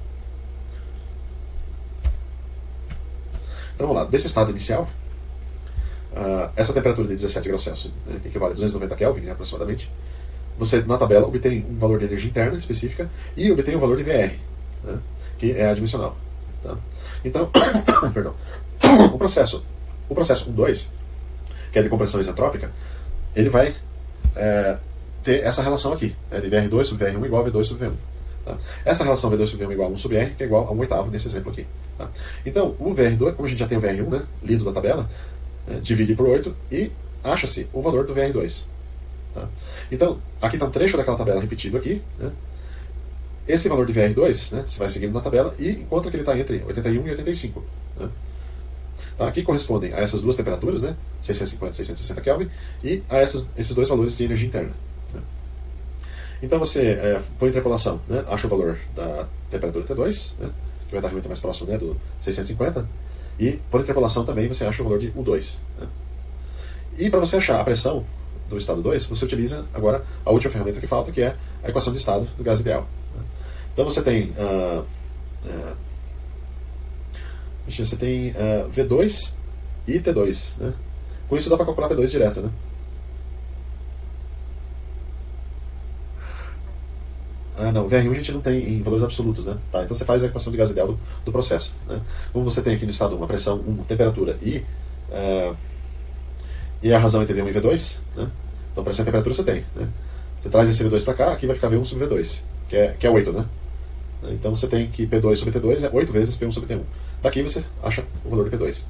Então vamos lá, desse estado inicial, uh, essa temperatura de dezessete graus Celsius, né, que equivale a duzentos e noventa Kelvin, né, aproximadamente, você na tabela obtém um valor de energia interna específica e obtém um valor de V R, né, que é adimensional. Tá? Então, perdão, o processo, o processo um dois, que é de compressão isentrópica, ele vai é, ter essa relação aqui, né, de V R dois sobre V R um igual a V dois sobre V um. Tá? Essa relação V dois sobre V um igual a um sobre R, que é igual a um oitavo nesse exemplo aqui. Tá? Então, o V R dois, como a gente já tem o V R um, né, lido da tabela, é, divide por oito e acha-se o valor do V R dois. Tá? Então, aqui está um trecho daquela tabela repetido aqui. Né? Esse valor de V R dois, né, você vai seguindo na tabela e encontra que ele está entre oitenta e um e oitenta e cinco. Né? Tá? Aqui correspondem a essas duas temperaturas, né, seiscentos e cinquenta e seiscentos e sessenta Kelvin, e a essas, esses dois valores de energia interna. Né? Então você, é, por interpolação, né, acha o valor da temperatura T dois, né, que vai estar realmente mais próximo, né, do seiscentos e cinquenta, e por interpolação também você acha o valor de U dois. Né? E para você achar a pressão do estado dois, você utiliza agora a última ferramenta que falta, que é a equação de estado do gás ideal. Né? Então você tem, uh, uh, você tem uh, V dois e T dois. Né? Com isso dá para calcular P dois direto. Né? Ah, não, V R um a gente não tem em valores absolutos, né? Tá, então você faz a equação de gás ideal do, do processo. Né? Como você tem aqui no estado uma pressão, uma temperatura e, uh, e a razão entre V um e V dois, né? Então pressão e temperatura você tem. Né? Você traz esse V dois para cá, aqui vai ficar V um sobre V dois, que é, que é oito, né? Então você tem que P dois sobre T dois é oito vezes P um sobre T um. Daqui você acha o valor de P dois.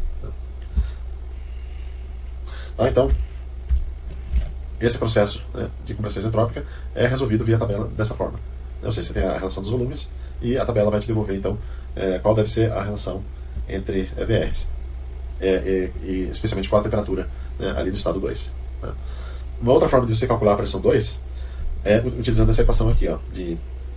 Tá, então, esse processo, né, de compressão isentrópica é resolvido via tabela dessa forma. Ou seja, você tem a relação dos volumes e a tabela vai te devolver, então, é, qual deve ser a relação entre é, V Rs. É, é, e especialmente qual a temperatura, né, ali no estado dois. Né. Uma outra forma de você calcular a pressão dois é utilizando essa equação aqui, ó, de...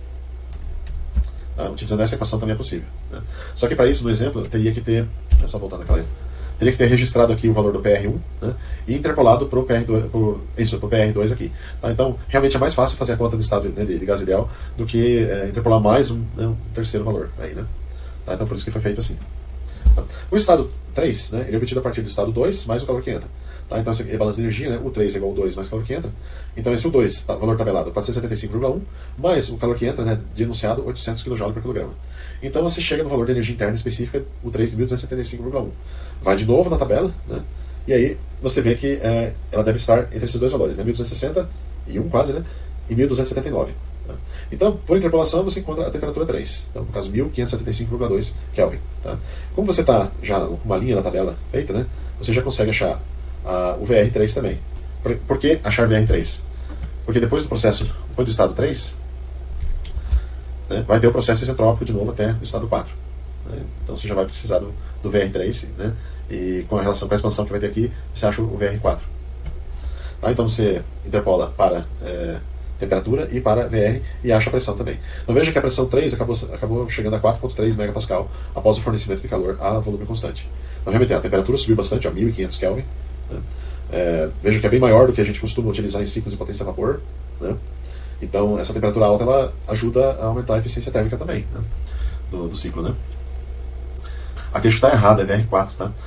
Ah, utilizando essa equação também é possível. Né. Só que para isso, no exemplo, eu teria que ter... É só voltar naquela... Teria que ter registrado aqui o valor do P R um, né, e interpolado para o P R dois, pro, isso, pro P R dois aqui. Tá? Então, realmente é mais fácil fazer a conta de estado, né, de, de gás ideal do que é, interpolar mais um, né, um terceiro valor. Aí, né? Tá? Então, por isso que foi feito assim. Tá? O estado três, né, ele é obtido a partir do estado dois mais o calor que entra. Tá? Então, esse é balanço de energia, né, o três é igual ao dois mais o calor que entra. Então, esse U dois, tá, valor tabelado, quatrocentos e setenta e cinco vírgula um, mais o calor que entra, né, de enunciado, oitocentos quilojoule por quilograma. Então, você chega no valor de energia interna específica, o três de mil duzentos e setenta e cinco vírgula um. Vai de novo na tabela, né, e aí você vê que é, ela deve estar entre esses dois valores, né, mil duzentos e sessenta e um quase, né, e mil duzentos e setenta e nove. Tá? Então, por interpolação, você encontra a temperatura três. Então, no caso, mil quinhentos e setenta e cinco vírgula dois Kelvin. Tá? Como você está já com uma linha na tabela feita, né, você já consegue achar uh, o V R três também. Por, por que achar V R três? Porque depois do processo, depois do estado três, né, vai ter o processo isentrópico de novo até o estado quatro. Né? Então você já vai precisar do, do V R três, né, e com a relação com a expansão que vai ter aqui, você acha o V R quatro. Tá? Então você interpola para é, temperatura e para V R e acha a pressão também. Então veja que a pressão três acabou, acabou chegando a quatro vírgula três megapascal após o fornecimento de calor a volume constante. Então realmente a temperatura subiu bastante, a mil e quinhentos Kelvin. Né? É, veja que é bem maior do que a gente costuma utilizar em ciclos de potência a vapor. Né? Então essa temperatura alta ela ajuda a aumentar a eficiência térmica também, né, do, do ciclo. Né? Aqui acho que está errado, é V R quatro. Tá?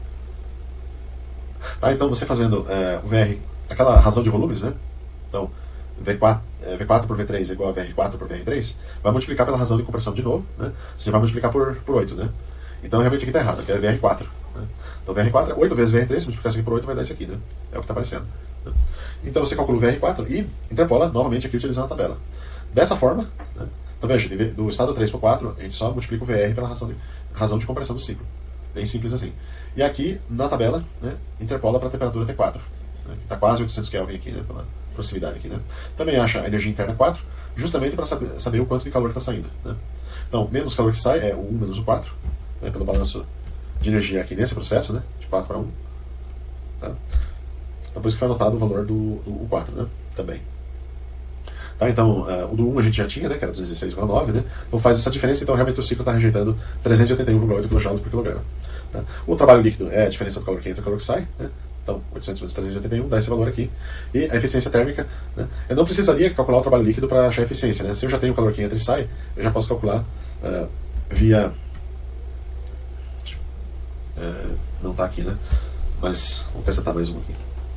Tá, então você fazendo é, o V R, aquela razão de volumes, né? Então V quatro, é, V quatro por V três é igual a V R quatro por V R três, vai multiplicar pela razão de compressão de novo, né? Você vai multiplicar por, por oito. Né? Então realmente aqui está errado, aqui é V R quatro. Né? Então V R quatro é oito vezes V R três, se multiplicar isso aqui por oito vai dar isso aqui. Né? É o que está aparecendo. Né? Então você calcula o V R quatro e interpola novamente aqui utilizando a tabela. Dessa forma, né? Então veja, do estado três para o quatro, a gente só multiplica o V R pela razão de, razão de compressão do ciclo. Bem simples assim. E aqui, na tabela, né, interpola para a temperatura T quatro, né, que está quase oitocentos Kelvin aqui, né, pela proximidade aqui. Né. Também acha a energia interna quatro, justamente para saber, saber o quanto de calor que está saindo. Né. Então, menos calor que sai é o um menos o quatro, né, pelo balanço de energia aqui nesse processo, né, de quatro para um. Tá. Então, por isso que foi anotado o valor do, do quatro, né, também. Tá, então, uh, o do um a gente já tinha, né, que era duzentos e dezesseis vírgula nove, né, então faz essa diferença, então realmente o ciclo está rejeitando trezentos e oitenta e um vírgula oito quilojoules por quilograma. Tá? O trabalho líquido é a diferença do calor que entra e do calor que sai, né? Então, oitocentos menos trezentos e oitenta e um dá esse valor aqui. E a eficiência térmica, né? Eu não precisaria calcular o trabalho líquido para achar a eficiência, né? Se eu já tenho o calor que entra e sai, eu já posso calcular uh, via... Uh, não está aqui, né? Mas vamos acrescentar mais um aqui.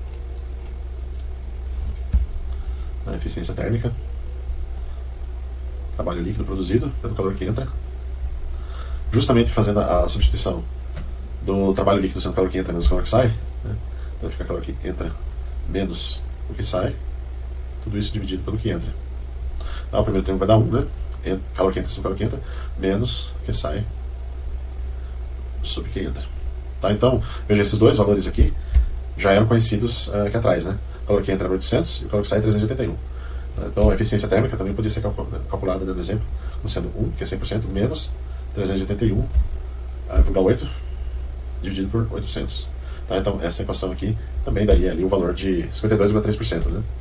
A eficiência térmica. Trabalho líquido produzido pelo calor que entra. Justamente fazendo a, a substituição do trabalho líquido sendo o calor que entra menos o calor que sai, né? Então fica calor que entra menos o que sai, tudo isso dividido pelo que entra. Tá, o primeiro termo vai dar um, né? Calor que entra sobre calor que entra, menos o que sai sobre o que entra. Tá, então, veja, esses dois valores aqui já eram conhecidos uh, aqui atrás, né? O calor que entra era oitocentos e o calor que sai é trezentos e oitenta e um. Tá, então a eficiência térmica também podia ser calculada, né, no exemplo, como sendo um, que é cem por cento, menos trezentos e oitenta e um vírgula oito dividido por oitocentos. Tá, então essa equação aqui também daria ali o valor de cinquenta e dois vírgula três por cento. Né?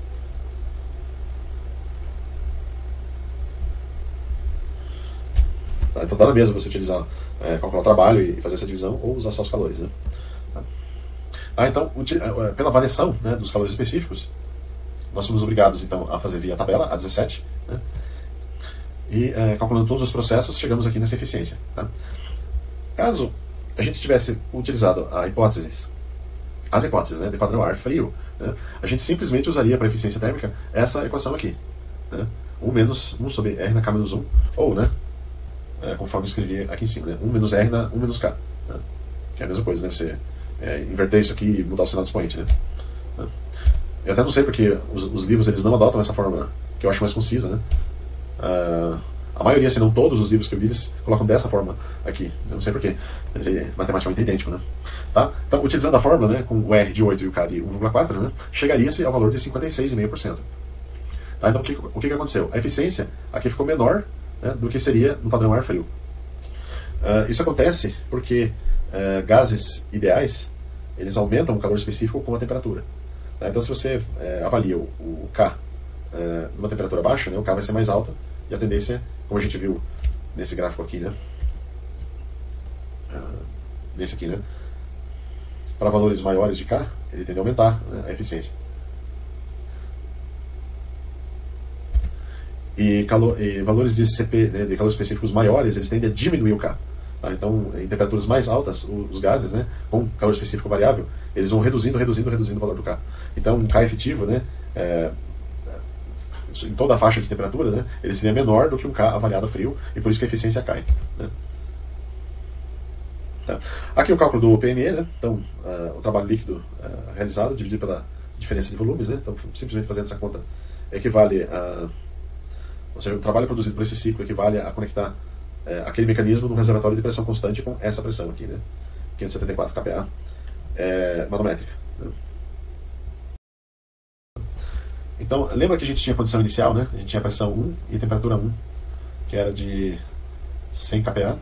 Tá, então dá na mesma você utilizar, é, calcular o trabalho e fazer essa divisão ou usar só os calores. Né? Tá. Ah, então, pela variação, né, dos calores específicos, nós somos obrigados então a fazer via tabela A dezessete, né? E é, calculando todos os processos, chegamos aqui nessa eficiência. Tá? Caso a gente tivesse utilizado a hipótese, as hipóteses, né, de padrão ar frio, né, a gente simplesmente usaria para eficiência térmica essa equação aqui, né, um menos um sobre R na K menos um, ou, né, é, conforme eu escrevi aqui em cima, né, um menos R na um menos K, né, que é a mesma coisa, né, você é, inverter isso aqui e mudar o sinal do expoente. Né, né. Eu até não sei porque os, os livros eles não adotam essa forma que eu acho mais concisa, né. Uh, a maioria, se não todos os livros que eu vi, eles colocam dessa forma aqui. Eu não sei porquê, mas é matematicamente idêntico, né? Tá? Então, utilizando a fórmula, né, com o R de oito e o K de um vírgula quatro, né, chegaria-se ao valor de cinquenta e seis vírgula cinco por cento. Tá? Então, o que, o que aconteceu? A eficiência aqui ficou menor, né, do que seria no padrão ar frio. Uh, isso acontece porque uh, gases ideais eles aumentam o calor específico com a temperatura. Tá? Então, se você uh, avalia o, o K uh, numa temperatura baixa, né, o K vai ser mais alto. E a tendência, como a gente viu nesse gráfico aqui, né? Uh, nesse aqui, né? Para valores maiores de K, ele tende a aumentar, né, a eficiência. E, calor, e valores de C P, né, de calor específicos maiores, eles tendem a diminuir o K. Tá? Então, em temperaturas mais altas, os gases, né, com calor específico variável, eles vão reduzindo, reduzindo, reduzindo o valor do K. Então, um K efetivo, né? É, em toda a faixa de temperatura, né, ele seria menor do que um K avaliado frio, e por isso que a eficiência cai. Né. Tá. Aqui o cálculo do P M E, né, então uh, o trabalho líquido uh, realizado dividido pela diferença de volumes, né, então simplesmente fazendo essa conta equivale a, ou seja, o trabalho produzido por esse ciclo equivale a conectar uh, aquele mecanismo no reservatório de pressão constante com essa pressão aqui, né, quinhentos e setenta e quatro K P A é, manométrica. Né. Então, lembra que a gente tinha condição inicial, né? A gente tinha pressão um e temperatura um, que era de cem K P A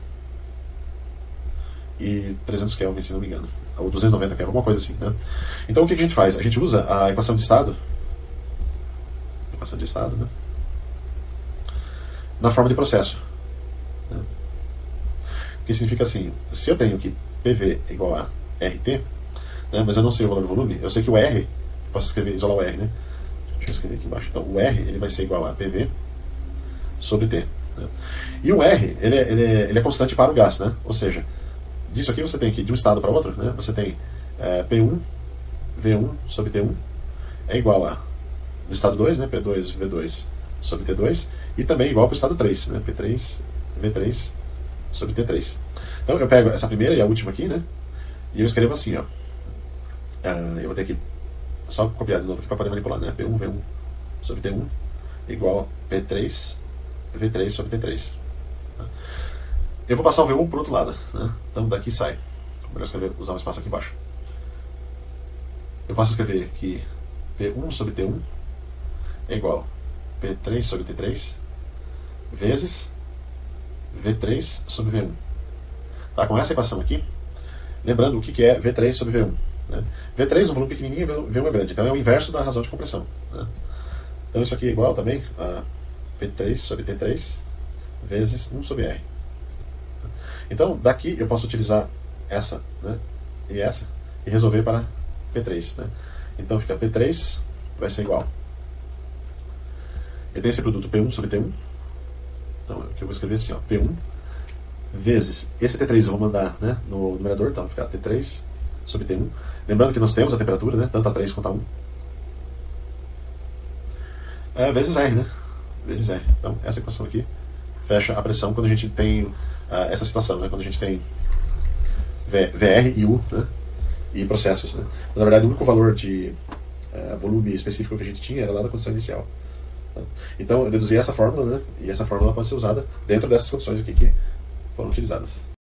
e trezentos Kelvin, se não me engano. Ou duzentos e noventa Kelvin, alguma coisa assim, né? Então, o que a gente faz? A gente usa a equação de estado, equação de estado, né? Na forma de processo. Né? Que significa assim, se eu tenho que P V igual a R T, né? Mas eu não sei o valor do volume, eu sei que o R, posso escrever, isolar o R, né? Deixa eu escrever aqui embaixo. Então, o R ele vai ser igual a P V sobre T. Né? E o R ele é, ele, é, ele é constante para o gás. Né? Ou seja, disso aqui você tem que, de um estado para outro, né? Você tem é, P um V um sobre T um é igual a, do estado dois, né? P dois V dois sobre T dois, e também igual para o estado três, né? P três V três sobre T três. Então, eu pego essa primeira e a última aqui, né? E eu escrevo assim, ó. Uh, eu vou ter que só copiar de novo aqui para poder manipular, né? P um V um sobre T um igual a P três V três sobre T três. Eu vou passar o V um para o outro lado, né? Então daqui sai. Vou escrever, usar um espaço aqui embaixo. Eu posso escrever que P um sobre T um é igual a P três sobre T três vezes V três sobre V um. Tá? Com essa equação aqui, lembrando o que é V três sobre V um. Né? V três é um volume pequenininho e V um é grande, então é o inverso da razão de compressão. Né? Então isso aqui é igual também a P três sobre T três vezes um sobre R. Então daqui eu posso utilizar essa, né, e essa, e resolver para P três. Né? Então fica P três vai ser igual. Eu tenho esse produto P um sobre T um. Então aqui eu vou escrever assim, ó, P um vezes esse T três eu vou mandar, né, no numerador, então vai ficar T três sobre T um. Lembrando que nós temos a temperatura, né, tanto a três quanto a um. É, vezes R, né? Vezes R. Então essa equação aqui fecha a pressão quando a gente tem uh, essa situação, né, quando a gente tem v, VR e U, né, e processos. Né? Na verdade, o único valor de uh, volume específico que a gente tinha era lá da condição inicial. Tá? Então eu deduzi essa fórmula, né, e essa fórmula pode ser usada dentro dessas condições aqui que foram utilizadas.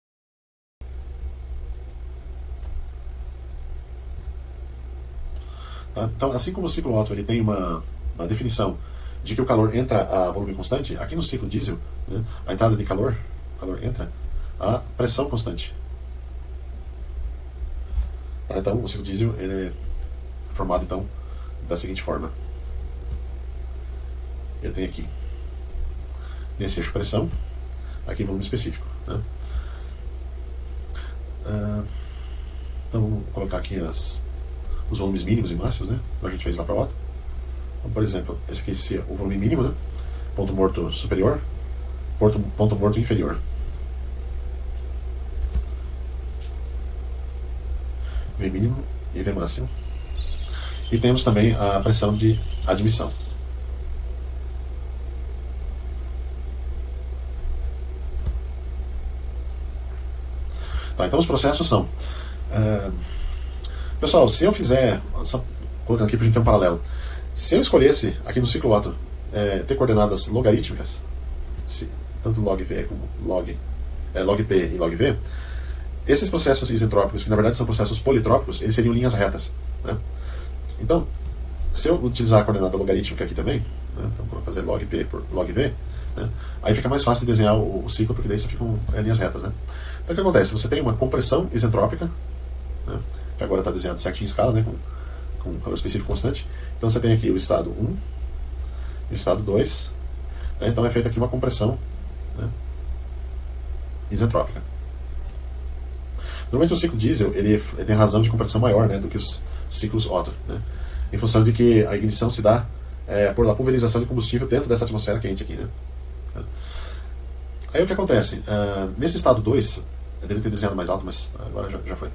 Tá? Então, assim como o ciclo Otto ele tem uma, uma definição de que o calor entra a volume constante, aqui no ciclo diesel, né, a entrada de calor, o calor entra a pressão constante. Tá? Então, o ciclo diesel ele é formado então da seguinte forma. Eu tenho aqui nesse eixo pressão, aqui volume específico. Né? Ah, então, vamos colocar aqui as, os volumes mínimos e máximos, né, como a gente fez lá para o Otto. Então, por exemplo, esse aqui seria o volume mínimo, né? Ponto morto superior, ponto, ponto morto inferior. V mínimo e V máximo. E temos também a pressão de admissão. Tá, então os processos são... Uh, pessoal, se eu fizer... Só colocando aqui para a gente ter um paralelo. Se eu escolhesse, aqui no ciclo Otto, é, ter coordenadas logarítmicas, se, tanto log V como log, é, log P e log V, esses processos isentrópicos, que na verdade são processos politrópicos, eles seriam linhas retas. Né? Então, se eu utilizar a coordenada logarítmica aqui também, né, então vou fazer log P por log V, né, aí fica mais fácil de desenhar o, o ciclo, porque daí só ficam é, linhas retas. Né? Então o que acontece? Você tem uma compressão isentrópica, né, que agora está desenhado certinho em escala, né, com, com calor específico constante. Então você tem aqui o estado um e o estado dois. Né? Então é feita aqui uma compressão, né, isentrópica. Normalmente o ciclo diesel ele, ele tem razão de compressão maior, né, do que os ciclos Otto, né, em função de que a ignição se dá é, por a pulverização de combustível dentro dessa atmosfera quente aqui. Né. Aí o que acontece? Uh, nesse estado dois, eu deveria ter desenhado mais alto, mas agora já, já foi.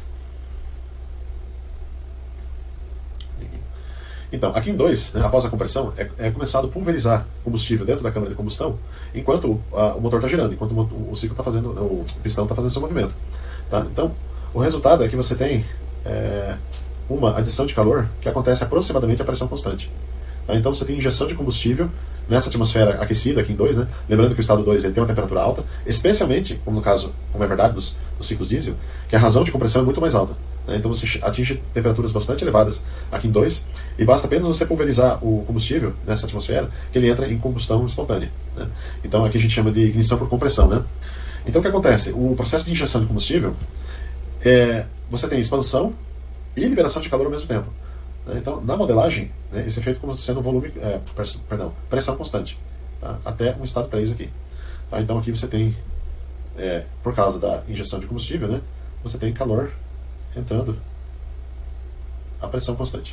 Então, aqui em dois, né, após a compressão, é, é começado a pulverizar combustível dentro da câmara de combustão, enquanto o, a, o motor está girando, enquanto o, o ciclo está fazendo, o pistão está fazendo seu movimento. Tá? Então, o resultado é que você tem é, uma adição de calor que acontece aproximadamente a pressão constante. Tá? Então, você tem injeção de combustível nessa atmosfera aquecida, aqui em dois, né? Lembrando que o estado dois ele tem uma temperatura alta, especialmente, como no caso, como é verdade dos, dos ciclos diesel, que a razão de compressão é muito mais alta. Né? Então você atinge temperaturas bastante elevadas aqui em dois, e basta apenas você pulverizar o combustível nessa atmosfera, que ele entra em combustão espontânea. Né? Então aqui a gente chama de ignição por compressão. Né? Então o que acontece? O processo de injeção de combustível, é, você tem expansão e liberação de calor ao mesmo tempo. Então, na modelagem, né, esse é feito como sendo volume, é, perdão, pressão constante, tá? Até um estado três aqui. Tá? Então aqui você tem, é, por causa da injeção de combustível, né, você tem calor entrando a pressão constante.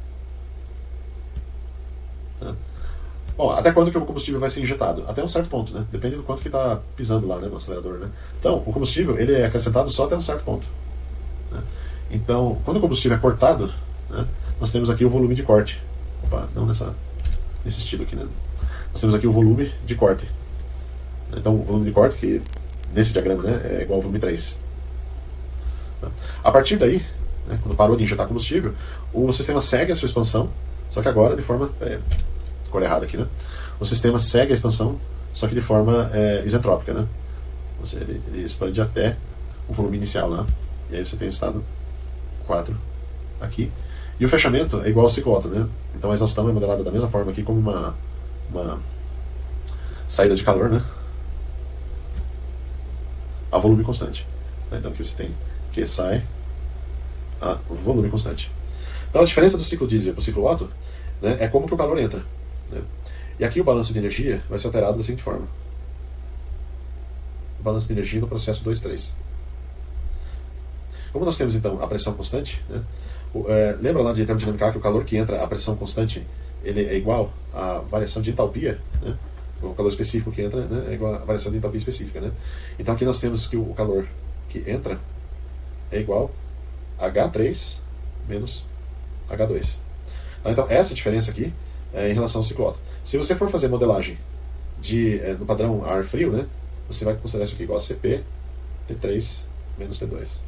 Tá? Bom, até quando que o combustível vai ser injetado? Até um certo ponto, né? Depende do quanto que está pisando lá, né, no acelerador. Né? Então, o combustível ele é acrescentado só até um certo ponto. Né? Então, quando o combustível é cortado, né, nós temos aqui o volume de corte. Opa, não nessa, nesse estilo aqui, né? Nós temos aqui o volume de corte. Então, o volume de corte, que nesse diagrama, né, é igual ao volume três. A partir daí, né, quando parou de injetar combustível, o sistema segue a sua expansão, só que agora de forma... É, cor errada aqui, né? O sistema segue a expansão, só que de forma é, isentrópica, né? Ou seja, ele, ele expande até o volume inicial lá. E aí você tem o estado quatro aqui. E o fechamento é igual ao ciclo Otto, né? Então a exaustão é modelada da mesma forma aqui, como uma, uma saída de calor, né? A volume constante. Então aqui você tem que sai a volume constante. Então a diferença do ciclo diesel para o ciclo Otto, né, é como que o calor entra. Né? E aqui o balanço de energia vai ser alterado da seguinte forma. O balanço de energia no processo dois três. Como nós temos então a pressão constante, né? o, é, lembra lá de termodinâmica que o calor que entra, a pressão constante, ele é igual à variação de entalpia, né? O calor específico que entra, né, é igual à variação de entalpia específica, né? Então aqui nós temos que o calor que entra é igual a H três menos H dois. Então essa diferença aqui é em relação ao ciclo Otto. Se você for fazer modelagem de, é, no padrão ar frio, né, você vai considerar isso aqui igual a C P T três menos T dois.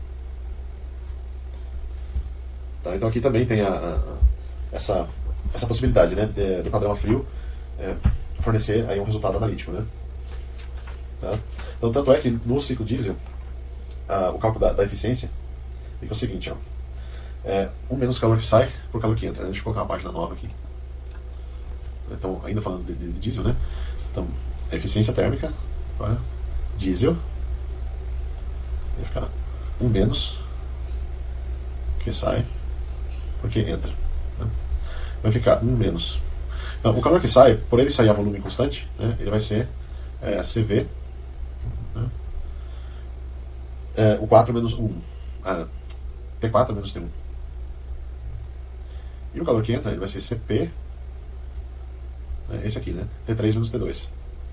Tá? Então aqui também tem a, a, essa, essa possibilidade, né, de, do padrão ar frio é, fornecer aí um resultado analítico, né? Tá? Então tanto é que no ciclo diesel a, o cálculo da, da eficiência fica o seguinte, ó, é um menos calor que sai por calor que entra, né? Deixa eu colocar uma página nova aqui. Então ainda falando de, de, de diesel, né? Então eficiência térmica para diesel vai ficar um menos que sai porque entra, né? Vai ficar um menos. Então, o calor que sai, por ele sair a volume constante, né, ele vai ser é, C V, né, é, o quatro menos um, ah, T quatro menos T um. E o calor que entra, ele vai ser C P, né, esse aqui, né, T três menos T dois.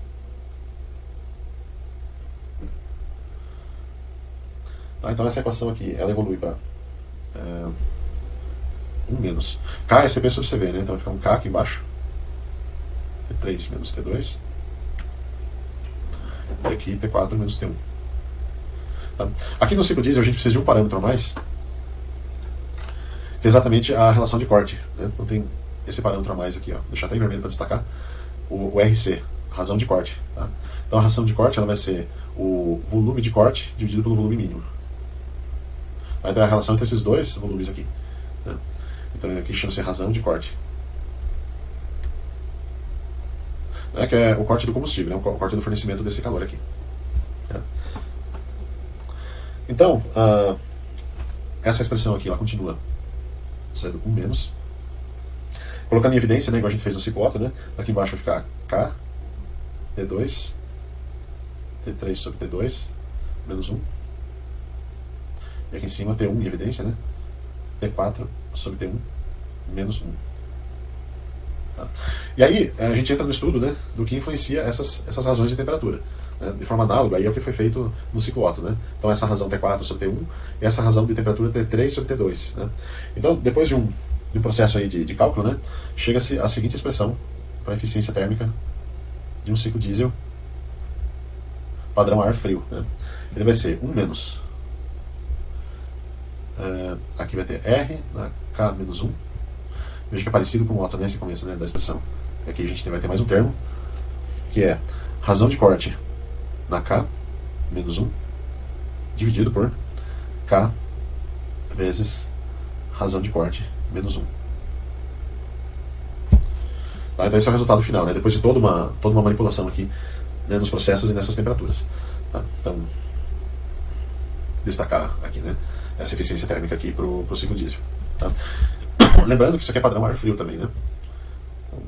Tá, então essa equação aqui, ela evolui para é, um menos. K é C P sobre C V, né, então vai ficar um K aqui embaixo. T três menos T dois. E aqui T quatro menos T um. Tá? Aqui no ciclo diesel a gente precisa de um parâmetro a mais, que é exatamente a relação de corte, né? Então tem esse parâmetro a mais aqui, ó. Vou deixar até em vermelho para destacar. O, o R C, razão de corte. Tá? Então a razão de corte ela vai ser o volume de corte dividido pelo volume mínimo. Vai ter a relação entre esses dois volumes aqui, né? Então aqui chama-se razão de corte. É, que é o corte do combustível, né? O corte do fornecimento desse calor aqui. É. Então, uh, essa expressão aqui, ela continua sendo um menos. Colocando em evidência, né, igual a gente fez no ciclo Otto, né? Aqui embaixo vai ficar K, T dois, T três sobre T dois, menos um. E aqui em cima T um em evidência, né? T quatro sobre T um, menos um. Tá? E aí a gente entra no estudo, né, do que influencia essas, essas razões de temperatura, né, de forma análoga aí é o que foi feito no ciclo Otto, né? Então essa razão T quatro sobre T um e essa razão de temperatura T três sobre T dois, né? Então depois de um, de um processo aí de, de cálculo, né, chega-se a seguinte expressão para a eficiência térmica de um ciclo diesel padrão ar frio, né? Ele vai ser um menos é, aqui vai ter R, né, K menos um. Veja que é parecido com o Otto nesse começo, né, da expressão. Aqui a gente vai ter mais um termo, que é razão de corte na K menos um, dividido por K vezes razão de corte menos um. Tá, então esse é o resultado final, né, depois de toda uma, toda uma manipulação aqui, né, nos processos e nessas temperaturas. Tá, então, destacar aqui, né, essa eficiência térmica aqui para o ciclo diesel. Tá? Lembrando que isso aqui é padrão ar frio também, né? Então,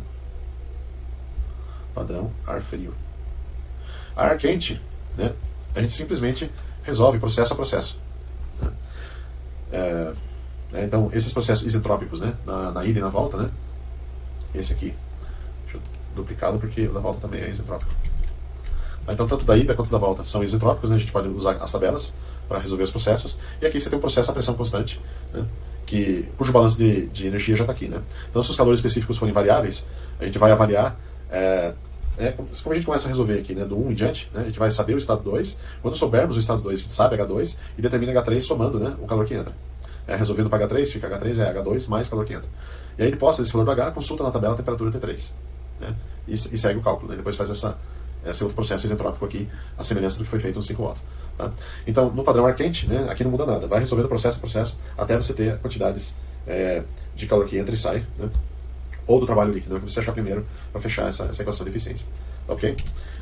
padrão ar frio. Ar quente, né? A gente simplesmente resolve processo a processo, né? É, é, então, esses processos isentrópicos, né? Na, na ida e na volta, né? Esse aqui, deixa eu duplicá-lo porque o da volta também é isentrópico. Então, tanto da ida quanto da volta são isentrópicos, né? A gente pode usar as tabelas para resolver os processos. E aqui você tem um processo a pressão constante, né, que, cujo balanço de, de energia já está aqui, né? Então, se os calores específicos forem variáveis, a gente vai avaliar, é, é, como a gente começa a resolver aqui, né, do um em diante, né, a gente vai saber o estado dois. Quando soubermos o estado dois, a gente sabe H dois e determina H três somando, né, o calor que entra. É, resolvendo para H três, fica H três é H dois mais calor que entra. E aí, depois desse valor do H, consulta na tabela a temperatura T três, né, e, e segue o cálculo, né, depois faz essa, esse outro processo isentrópico aqui, a semelhança do que foi feito no ciclo Otto. Tá? Então, no padrão ar quente, né, aqui não muda nada. Vai resolvendo processo a processo até você ter quantidades é, de calor que entra e sai, né, ou do trabalho líquido, né, que você achar primeiro para fechar essa, essa equação de eficiência. Tá, ok?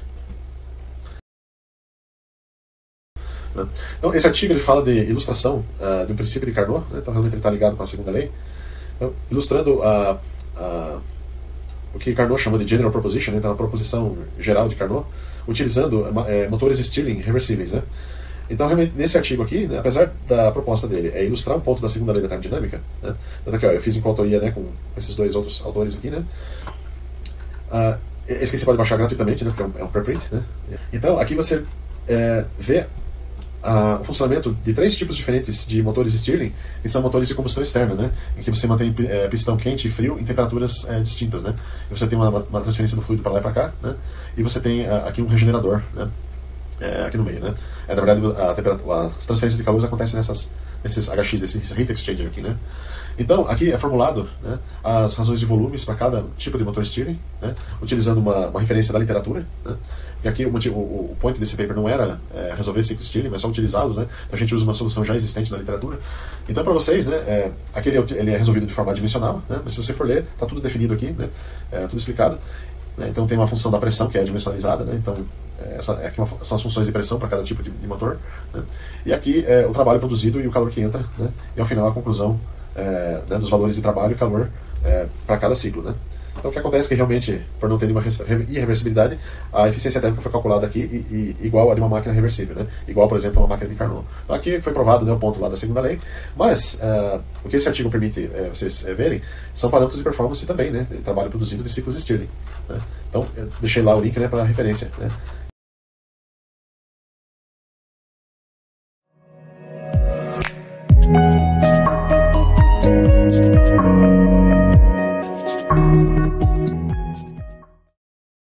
Então, esse artigo ele fala de ilustração uh, de um princípio de Carnot, né, então realmente ele está ligado com a segunda lei, então, ilustrando a, a, o que Carnot chama de General Proposition, né, então a proposição geral de Carnot, utilizando é, motores Stirling reversíveis, né. Então, realmente, nesse artigo aqui, né, apesar da proposta dele é ilustrar um ponto da segunda lei da termodinâmica, né, aqui, ó, eu fiz em coautoria, né, com esses dois outros autores aqui, né, uh, esse aqui você pode baixar gratuitamente, né, porque é um, é um preprint, né. Então, aqui você é, vê a, o funcionamento de três tipos diferentes de motores Stirling, que são motores de combustão externa, né, em que você mantém é, pistão quente e frio em temperaturas é, distintas, né, e você tem uma, uma transferência do fluido para lá e para cá, né, e você tem uh, aqui um regenerador, né, é, aqui no meio, né. É, na verdade, a temperatura, as transferências de calor acontecem nessas, nesses H X, esse heat exchanger aqui, né. Então, aqui é formulado, né, as razões de volumes para cada tipo de motor Stirling, né, utilizando uma, uma referência da literatura, né. Porque aqui o, motivo, o, o point desse paper não era é, resolver ciclos Stirling, mas só utilizá-los, né? Então a gente usa uma solução já existente na literatura. Então, para vocês, né, é, aquele ele é resolvido de forma adimensional, né? Mas se você for ler, está tudo definido aqui, né? É, tudo explicado. Né? Então tem uma função da pressão que é dimensionalizada, né? Então é, essa, é aqui uma, são as funções de pressão para cada tipo de, de motor. Né? E aqui é o trabalho produzido e o calor que entra, né? E ao final a conclusão é, né, dos valores de trabalho e calor é, para cada ciclo, né? Então o que acontece é que realmente, por não ter nenhuma irreversibilidade, a eficiência térmica foi calculada aqui e, e, igual a de uma máquina reversível, né? Igual, por exemplo, a uma máquina de Carnot. Então, aqui foi provado, né, o ponto lá da segunda lei, mas uh, o que esse artigo permite uh, vocês uh, verem são parâmetros de performance também, né, de trabalho produzido de ciclos Stirling. Né? Então eu deixei lá o link, né, para referência, né?